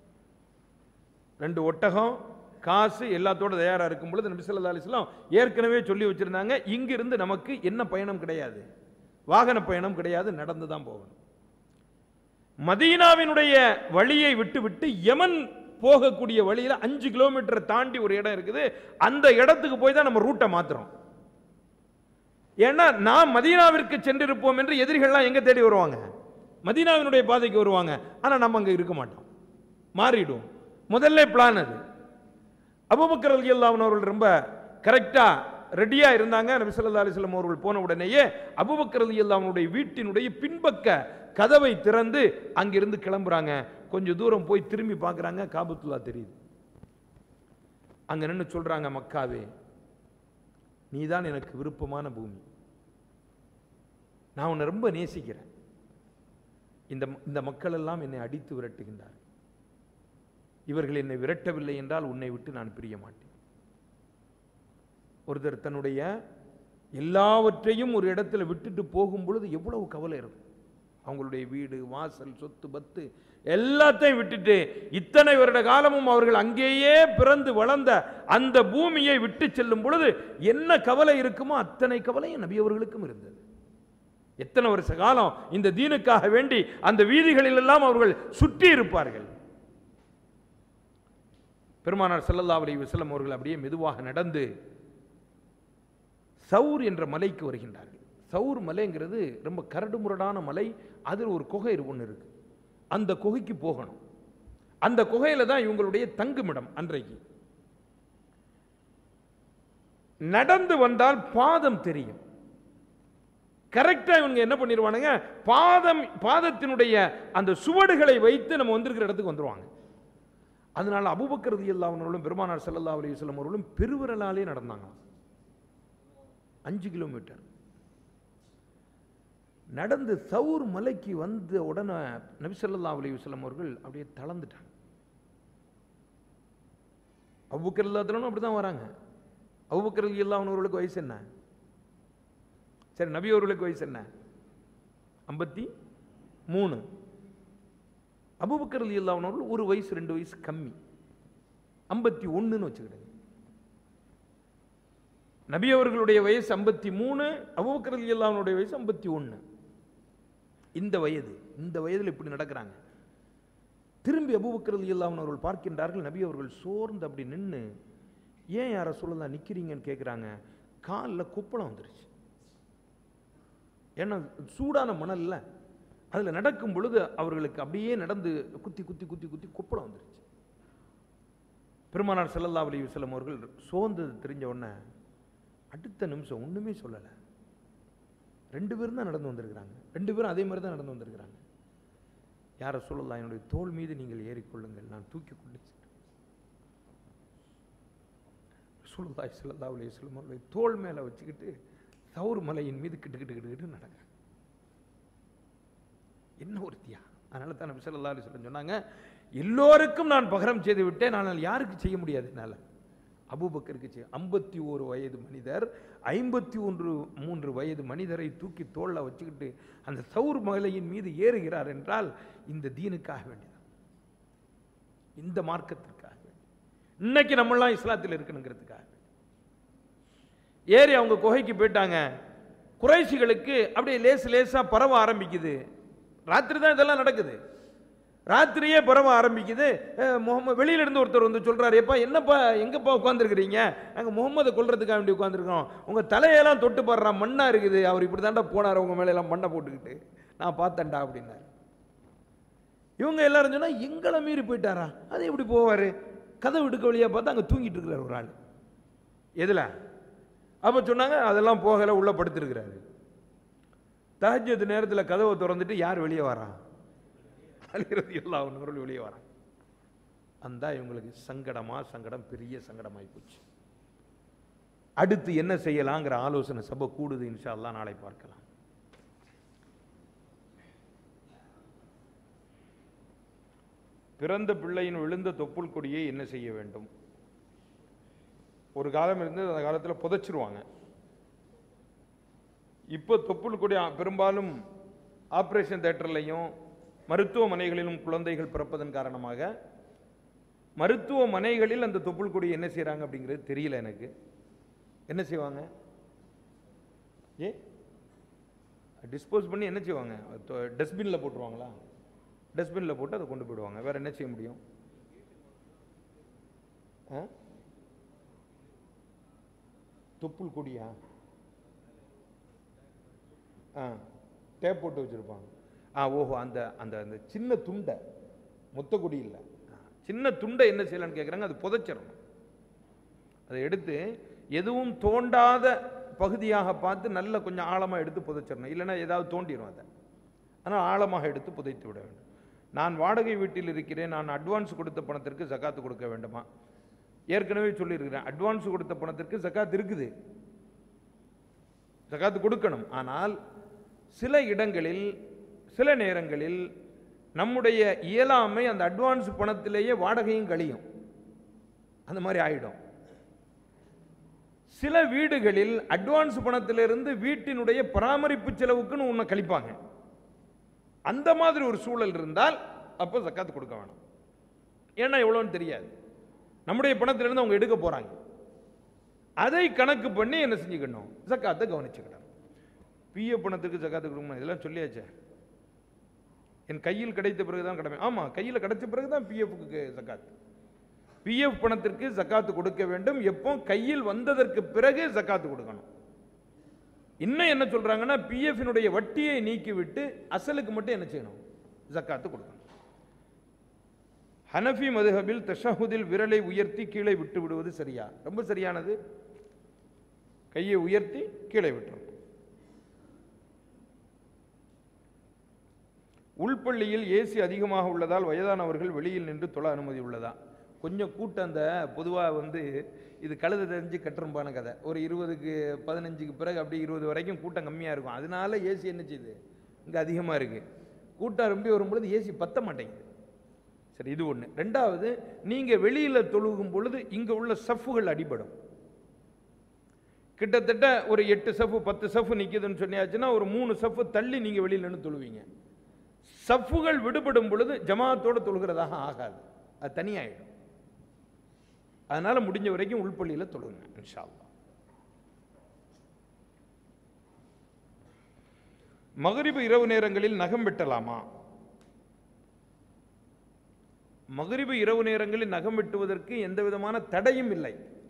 2 ஒட்டகம், காசு எல்லாத்தோட தயாரா இருக்கும் பொழுது நபி ஸல்லல்லாஹு அலைஹி வஸல்லம் ஏற்கனவே சொல்லி வச்சிருந்தாங்க, இங்கிருந்து நமக்கு என்ன பயணம் கிடையாது, வாகன பயணம் கிடையாது, நடந்து தான் போகணும். மதீனாவினுடைய வழியை விட்டு விட்டு யமன் போகக்கூடிய வழியில 5 கிலோமீட்டர் தாண்டி ஒரு இடம் இருக்குது. அந்த இடத்துக்கு போய் தான் நம்ம ரூட்டை மாத்துறோம். ஏன்னா நாம் மதீனாவிற்கு சென்றிருப்போம் என்று எதிரிகள்லாம் எங்க தேடி வருவாங்க, மதீனாவினுடைய பாதைக்கு வருவாங்க. ஆனா நம்ம அங்க இருக்க மாட்டோம், மாறிடுவோம். முதல்ல பிளான் அது. அபூபக்கர் ரலியல்லாஹு அன்ஹு அவர்கள் ரொம்ப கரெக்டா ரெடியா இருந்தாங்க. நபி ஸல்லல்லாஹு அலைஹி வஸல்லம் அவர்கள் போன உடனேயே அபூபக்கர் ரலியல்லாஹு அன்ஹுடைய வீட்டினுடைய பின்பக்க கதவை திறந்து அங்கிருந்து கிளம்புறாங்க. கொஞ்சம் தூரம் போய் திரும்பி பார்க்குறாங்க, காபத்துல்லா தெரியுது. அங்க நின்று சொல்றாங்க, மக்காவே, நீதான் எனக்கு விருப்பமான பூமி, நான் உன்னை ரொம்ப நேசிக்கிறேன். இந்த மக்கள் எல்லாம் என்னை அடித்து விரட்டுகின்றார். இவர்கள் என்னை விரட்டவில்லை என்றால் உன்னை விட்டு நான் பிரிய மாட்டேன். ஒருத்தர் தன்னுடைய எல்லாவற்றையும் ஒரு இடத்துல விட்டுட்டு போகும் பொழுது எவ்வளவு கவலை இருக்கும். அவங்களுடைய வீடு, வாசல், சொத்து, பத்து எல்லாத்தையும் விட்டுட்டு இத்தனை வருட காலமும் அவர்கள் அங்கேயே பிறந்து வளர்ந்த அந்த பூமியை விட்டு செல்லும் பொழுது என்ன கவலை இருக்குமோ அத்தனை கவலையும் நபி அவர்களுக்கும் இருந்தது. எத்தனை வருஷ காலம் இந்த தீனுக்காக வேண்டி அந்த வீதிகளில் எல்லாம் அவர்கள் சுற்றி இருப்பார்கள். பெருமானார் ஸல்லல்லாஹு அலைஹி வஸல்லம் அவர்கள் அப்படியே மெதுவாக நடந்து சௌர் என்ற மலைக்கு வருகின்றார்கள். சவுர் மலைங்கிறது ரொம்ப கரடு முரடான மலை. அதில் ஒரு குகை ஒன்று இருக்கு. அந்த குகைக்கு போகணும். அந்த குகையில தான் இவங்களுடைய தங்குமிடம். அன்றைக்கு நடந்து வந்தால் பாதம் தெரியும். கரெக்டா இவங்க என்ன பண்ணிடுவானுங்க, பாதத்தினுடைய அந்த சுவடுகளை வைத்து நம்ம வந்திருக்கிற இடத்துக்கு வந்துருவாங்க. அதனால அபூபக்கர் ரலியல்லாஹு அன்ஹு பெருமானார் ஸல்லல்லாஹு அலைஹி வஸல்லம் அவர்களும் பெருவிரலாலே நடந்தாங்க. 5 கிலோமீட்டர் நடந்து சவுர் மலைக்கு வந்த உடனே நபி ஸல்லல்லாஹு அலைஹி வஸல்லம் அவர்கள் அப்படியே தளர்ந்துட்டாங்க. அபூபக்கர் ரலியல்லாஹு அன்ஹு அப்படிதான் வராங்க. அபூபக்கர் ரலியல்லாஹு அன்ஹு அவர்களுக்கு வயசு என்ன? சரி, நபி அவர்களுக்கு வயசு என்ன? 53. அபூபக்கர் ரலியல்லாஹு அன்ஹு அவர்கள் 1 வயசு 2 வயசு கம்மி, 51ன்னு வச்சுக்கிடுங்க. நபி அவர்களுடைய வயசு 53, அபூபக்கர் ரலியல்லாஹு அன்ஹுடைய வயசு 51. இந்த வயதில் இப்படி நடக்கிறாங்க. திரும்பி அபூபக்கர் ரலியல்லாஹு அன்ஹு அவர்கள் பார்க்கின்றார்கள். நபி அவர்கள் சோர்ந்து அப்படி நின்று, ஏன் யார சொல்லலாம் நிற்கிறீங்கன்னு கேட்குறாங்க. காலில் குப்பளம் வந்துருச்சு. ஏன்னா சூடான மணல்ல அதில் நடக்கும் பொழுது அவர்களுக்கு அப்படியே நடந்து குத்தி குத்தி குத்தி குத்தி குப்பளம் வந்துருச்சு. பெருமானார் ஸல்லல்லாஹு அலைஹி வஸல்லம் அவர்கள் சோர்ந்தது தெரிஞ்ச உடனே அடுத்த நிமிஷம் ஒன்றுமே சொல்லலை. 2 பேரும் தான் நடந்து வந்திருக்கிறாங்க. 2 பேரும் அதே மாதிரி தான் நடந்து வந்திருக்கிறாங்க. யார சொல்லலாம், என்னுடைய தோள் மீது நீங்கள் ஏறிக்கொள்ளுங்கள், நான் தூக்கி கொண்டு ரசூலுல்லாஹி ஸல்லல்லாஹு அலைஹி வஸல்லம் அவர்களை தோள் மேலே வச்சுக்கிட்டு சவுர் மலையின் மீது கிட்டு நடக்க. என்ன ஒரு தியா! அதனால தான் நபி ஸல்லல்லாஹு அலைஹி வஸல்லம் சொன்னாங்க, எல்லோருக்கும் நான் பகரம் செய்து விட்டேன், ஆனால் யாருக்கு செய்ய முடியாது என்னால்? அபூபக்கருக்கு செய்ய. 51 வயது மனிதர் 53 வயது மனிதரை தூக்கி தோளில் வச்சுக்கிட்டு அந்த சவுர் மலையின் மீது ஏறுகிறார் என்றால் இந்த தீனுக்காக வேண்டியது, இந்த மார்க்கத்திற்காக வேண்டியது. இன்னைக்கு நம்மளாம் இஸ்லாத்தில் இருக்கணுங்கிறதுக்காக ஏறி அவங்க குகைக்கு போயிட்டாங்க. குறைஷிகளுக்கு அப்படியே லேசா பரவ ஆரம்பிக்குது. ராத்திரி தான் இதெல்லாம் நடக்குது. ராத்திரியே பரவ ஆரம்பிக்குது. முகமது வெளியில இருந்து ஒருத்தர் வந்து சொல்றாரு, எப்பா என்னப்பா எங்கப்பா உட்காந்துருக்கிறீங்க? நாங்கள் முகமதை கொல்றதுக்காக வேண்டி உட்காந்துருக்கோம். உங்க தலையெல்லாம் தொட்டு பாடுறா, மண்ணா இருக்குது. அவர் இப்படி தாண்டா போனார், உங்க மேல எல்லாம் மண்ணை போட்டுக்கிட்டு, நான் பார்த்தேன்டா அப்படின்னாரு. இவங்க எல்லாரும் சொன்னா, எங்களை மீறி போயிட்டாரா? அது எப்படி போவாரு? கதவு எடுக்க வழியா பார்த்தா அங்கே தூங்கிட்டு இருக்கிறார் ஒரு ஆள். எதுல? அப்ப சொன்னாங்க, அதெல்லாம் போகல, உள்ள படுத்திருக்கிறாரு. தஹஜ்ஜுத் நேரத்தில் கதவை திறந்துட்டு யார் வெளியே வரா? அலி ரலியல்லாஹு அன்ஹு வெளியே வரா. அந்த இவங்களுக்கு சங்கடம், பெரிய சங்கடமாகி போச்சு. அடுத்து என்ன செய்யலாங்கிற ஆலோசனை சபை கூடுது. இன்ஷா அல்லாஹ் நாளை பார்க்கலாம். பிறந்த பிள்ளையின் விழுந்த தொப்புள் கொடியை என்ன செய்ய வேண்டும்? ஒரு காலம் இருந்து அந்த காலத்தில் புதைச்சிருவாங்க. இப்போ தொப்புள் கொடி பெரும்பாலும் ஆப்ரேஷன் தியேட்டர்லையும் மருத்துவமனைகளிலும் குழந்தைகள் பிறப்பதன் காரணமாக மருத்துவமனைகளில் அந்த தொப்புள் கொடி என்ன செய்கிறாங்க அப்படிங்கிறது தெரியல எனக்கு. என்ன செய்வாங்க? டிஸ்போஸ் பண்ணி என்ன செய்வாங்க? டஸ்ட்பினில் போட்டுருவாங்களா? டஸ்ட்பினில் போட்டு அதை கொண்டு போயிடுவாங்க. வேற என்ன செய்ய முடியும்? தொப்புள் கொடியா? டேப் போட்டு வச்சிருப்பாங்க. ஓஹோ, அந்த அந்த அந்த சின்ன துண்டை, மொத்த கொடி இல்லை, சின்ன துண்டை என்ன செய்யலான்னு கேட்குறாங்க. அது புதைச்சிடணும். அதை எடுத்து எதுவும் தோண்டாத பகுதியாக பார்த்து நல்ல கொஞ்சம் ஆழமாக எடுத்து புதைச்சிடணும். இல்லைன்னா ஏதாவது தோண்டிடும் அதை. ஆனால் ஆழமாக எடுத்து புதைத்து விட வேண்டும். நான் வாடகை வீட்டில் இருக்கிறேன், நான் அட்வான்ஸ் கொடுத்த பணத்திற்கு ஜகாத்து கொடுக்க வேண்டுமா? ஏற்கனவே சொல்லியிருக்கிறேன், அட்வான்ஸ் கொடுத்த பணத்திற்கு ஜகாத் இருக்குது, ஜகாத்து கொடுக்கணும். ஆனால் சில இடங்களில் சில நேரங்களில் நம்முடைய இயலாமை அந்த அட்வான்ஸ் பணத்திலேயே வாடகையும் கழியும், அந்த மாதிரி ஆயிடும். சில வீடுகளில் அட்வான்ஸ் பணத்திலிருந்து வீட்டினுடைய பராமரிப்பு செலவுக்குன்னு ஒன்று கழிப்பாங்க. அந்த மாதிரி ஒரு சூழல் இருந்தால் அப்போ ஜக்காத்து கொடுக்க வேணும். ஏன்னா எவ்வளோன்னு தெரியாது, நம்முடைய பணத்திலிருந்து அவங்க எடுக்க போறாங்க. அதை கணக்கு பண்ணி என்ன செஞ்சுக்கணும்? ஜக்காத்தை கவனிச்சுக்கணும். பிஎஃப் பணத்துக்கு ஜக்காத்து கொடுக்கணும், இதெல்லாம் சொல்லியாச்சு. என் கையில் கிடைத்த பிறகுதான் கடமை. ஆமா, கையில் கிடைச்ச பிறகுதான் பிஎஃப்க்கு ஜக்காத்து. பிஎஃப் பணத்திற்கு ஜக்காத்து கொடுக்க வேண்டும். எப்போ? கையில் வந்ததற்கு பிறகு ஜக்காத்து கொடுக்கணும். இன்னும் என்ன சொல்றாங்கன்னா, பிஎஃபினுடைய வட்டியை நீக்கிவிட்டு அசலுக்கு மட்டும் என்ன செய்யணும்? ஜக்காத்து கொடுக்கணும். ஹனஃபி மதுஹபில் தஷஹுதில் விரலை உயர்த்தி கீழே விட்டு விடுவது சரியா? ரொம்ப சரியானது. கையை உயர்த்தி கீழே விட்டுரும். உள்பள்ளியில் ஏசி அதிகமாக உள்ளதால் வயதானவர்கள் வெளியில் நின்று தொழ அனுமதி உள்ளதா? கொஞ்சம் கூட்டம், அந்த பொதுவாக இது கழுதை தெரிஞ்சு கட்டுறம்பான கதை. ஒரு 20க்கு 15க்கு பிறகு அப்படி 20 வரைக்கும் கூட்டம் கம்மியாக இருக்கும். அதனால ஏசி என்ன செய்யுது, இங்கே அதிகமாக இருக்குது. கூட்டம் ரொம்ப வரும்பொழுது ஏசி பத்த மாட்டேங்குது. சரி, இது ஒன்று. ரெண்டாவது, நீங்கள் வெளியில் தொழுகும் பொழுது இங்கே உள்ள சஃப்புகள் அடிபடும். கிட்டத்தட்ட ஒரு 8 சஃப்பு 10 சஃப்பு நிற்குதுன்னு சொன்னியாச்சுன்னா ஒரு 3 சஃப்பு தள்ளி நீங்கள் வெளியில் நின்று தொழுவீங்க. சஃப்புகள் விடுபடும் பொழுது ஜமாத்தோடு தொழுகிறதாக ஆகாது, அது தனியாயிடும். அதனால முடிஞ்ச வரைக்கும் உள்பள்ளியில் தொழுங்க இன்ஷா அல்லாஹ். மக்ரிப் இரவு நேரங்களில் நகம் வெட்டலாமா? மக்ரிப் இரவு நேரங்களில் நகம் வெட்டுவதற்கு எந்த விதமான தடையும் இல்லை.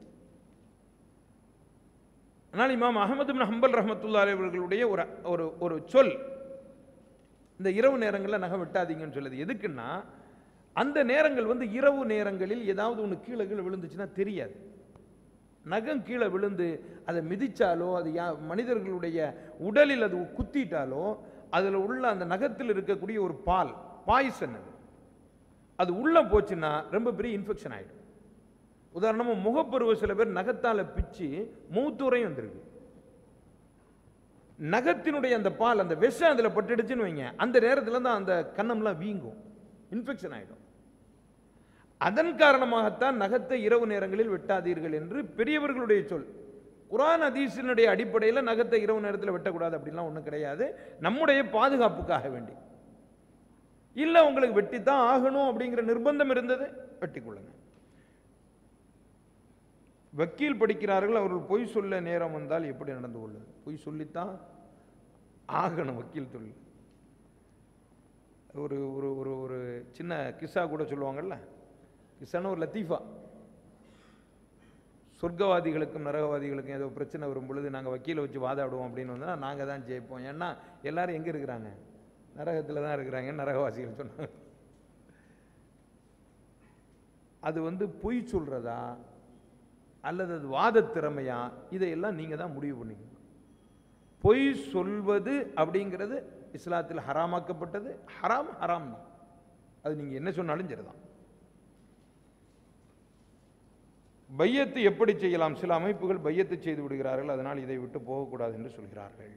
ஆனால் இமாம் அஹ்மத் இப்னு ஹம்பல் ரஹ்மத்துல்லாஹி அவர்களுடைய ஒரு சொல், இந்த இரவு நேரங்களில் நகம் வெட்டாதீங்கன்னு சொல்லுது. எதுக்குன்னா, அந்த நேரங்கள் இரவு நேரங்களில் ஏதாவது ஒன்று கீழே விழுந்துச்சுன்னா தெரியாது. நகம் கீழே விழுந்து அதை மிதிச்சாலோ, அது மனிதர்களுடைய உடலில் அது குத்திட்டாலோ, அதில் உள்ள அந்த நகத்தில் இருக்கக்கூடிய ஒரு பாய்சன் அது உள்ள போச்சுன்னா ரொம்ப பெரிய இன்ஃபெக்ஷன் ஆகிடும். உதாரணமாக முகப்பருவ சில பேர் நகத்தால் பிச்சு மூத்துரையும் வந்திருக்கு. நகத்தினுடைய அந்த பால், அந்த விஷம் அதில் பட்டுடுச்சுன்னு வைங்க, அந்த நேரத்தில் தான் அந்த கன்னம்லாம் வீங்கும், இன்ஃபெக்ஷன் ஆகிடும். அதன் காரணமாகத்தான் நகத்தை இரவு நேரங்களில் வெட்டாதீர்கள் என்று பெரியவர்களுடைய சொல். குர்ஆன் ஹதீஸினுடைய அடிப்படையில் நகத்தை இரவு நேரத்தில் வெட்டக்கூடாது அப்படின்லாம் ஒன்றும் கிடையாது. நம்முடைய பாதுகாப்புக்காக வேண்டி. இல்லை உங்களுக்கு வெட்டித்தான் ஆகணும் அப்படிங்கிற நிர்பந்தம் இருந்தது, வெட்டிக்கொள்ளுங்க. வக்கீல் படிக்கிறார்கள், அவர்கள் பொய் சொல்ல நேரம் வந்தால் எப்படி நடந்து கொள்ளுது? பொய் சொல்லித்தான் ஆகணும் வக்கீல் தொழில். ஒரு ஒரு ஒரு ஒரு சின்ன கிஸ்ஸா கூட சொல்லுவாங்கல்ல, கிஸ்ஸான ஒரு லத்தீஃபா. சொர்க்கவாதிகளுக்கும் நரகவாதிகளுக்கும் ஏதோ பிரச்சனை வரும் பொழுது நாங்கள் வக்கீலை வச்சு வாதாடுவோம் அப்படின்னு வந்தால் நாங்கள் தான் ஜெயிப்போம். ஏன்னா எல்லாரும் எங்கே இருக்கிறாங்க? நரகத்தில் தான் இருக்கிறாங்க, நரகவாசிகள் சொன்னாங்க. அது பொய் சொல்றதா அல்லது அது வாத திறமையா, இதையெல்லாம் நீங்கள் தான் முடிவு பண்ணிக்கணும். பொய் சொல்வது அப்படிங்கிறது இஸ்லாத்தில் ஹராமாக்கப்பட்டது. ஹராம் ஹராம் தான், அது நீங்கள் என்ன சொன்னாலும் சரிதான். பையத்து எப்படி செய்யலாம்? சில அமைப்புகள் பையத்து செய்து விடுகிறார்கள், அதனால் இதை விட்டு போகக்கூடாது என்று சொல்கிறார்கள்.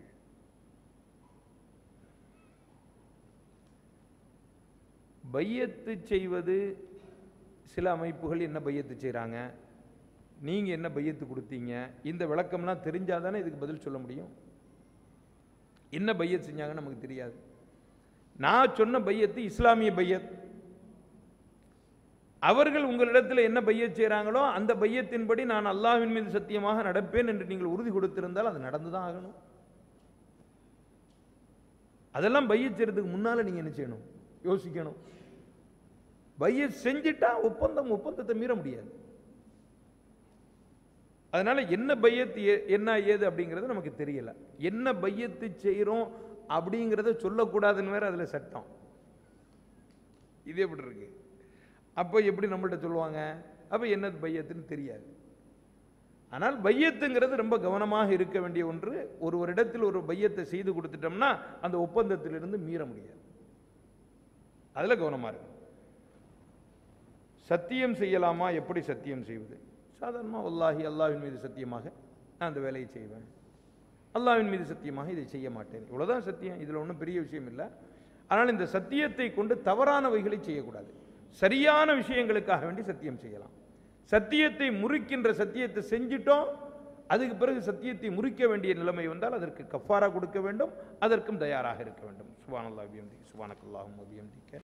பையத்து செய்வது, சில அமைப்புகள் என்ன பையத்து செய்கிறாங்க, நீங்கள் என்ன பையத்து கொடுத்தீங்க, இந்த விளக்கம்லாம் தெரிஞ்சாதானே இதுக்கு பதில் சொல்ல முடியும். என்ன பையத் செஞ்சாங்கன்னு நமக்கு தெரியாது. நான் சொன்ன பையத்து இஸ்லாமிய பையத். அவர்கள் உங்களிடத்தில் என்ன பையத் செய்கிறாங்களோ அந்த பையத்தின்படி நான் அல்லாஹ்வின் மீது சத்தியமாக நடப்பேன் என்று நீங்கள் உறுதி கொடுத்திருந்தால் அது நடந்துதான் ஆகணும். அதெல்லாம் பையத் செய்யறதுக்கு முன்னால நீங்க என்ன செய்யணும்? யோசிக்கணும். பையத் செஞ்சிட்டா ஒப்பந்தத்தை மீற முடியாது. அதனால என்ன பையத் என்ன ஏது அப்படிங்கிறது நமக்கு தெரியல. என்ன பையத்து செய்கிறோம் அப்படிங்கிறத சொல்லக்கூடாதுன்னு வேற அதுல சட்டம். இது எப்படி இருக்கு? அப்போ எப்படி நம்மள்ட்ட சொல்லுவாங்க? அப்போ என்னது பையத்துன்னு தெரியாது. ஆனால் பையத்துங்கிறது ரொம்ப கவனமாக இருக்க வேண்டிய ஒன்று. ஒரு இடத்தில் ஒரு பையத்தை செய்து கொடுத்துட்டோம்னா அந்த ஒப்பந்தத்திலிருந்து மீற முடியாது. அதில் கவனமாக இருக்கு. சத்தியம் செய்யலாமா? எப்படி சத்தியம் செய்வது? சாதாரணமாக வல்லாஹி அல்லாஹ்வின் மீது சத்தியமாக நான் அந்த வேலையை செய்வேன், அல்லாஹ்வின் மீது சத்தியமாக இதை செய்ய மாட்டேன், இவ்வளோதான் சத்தியம். இதில் ஒன்றும் பெரிய விஷயம் இல்லை. ஆனால் இந்த சத்தியத்தை கொண்டு தவறானவைகளை செய்யக்கூடாது. சரியான விஷயங்களுக்காக வேண்டி சத்தியம் செய்யலாம். சத்தியத்தை முறிக்கின்ற சத்தியத்தை செஞ்சிட்டோம், அதுக்கு பிறகு சத்தியத்தை முறிக்க வேண்டிய நிலைமை வந்தால் அதற்கு கஃபாரா கொடுக்க வேண்டும், அதற்கும் தயாராக இருக்க வேண்டும். சுப்ஹானல்லாஹி வபிஹம்திஹி சுப்ஹானக்கல்லாஹும்ம வபிஹம்திக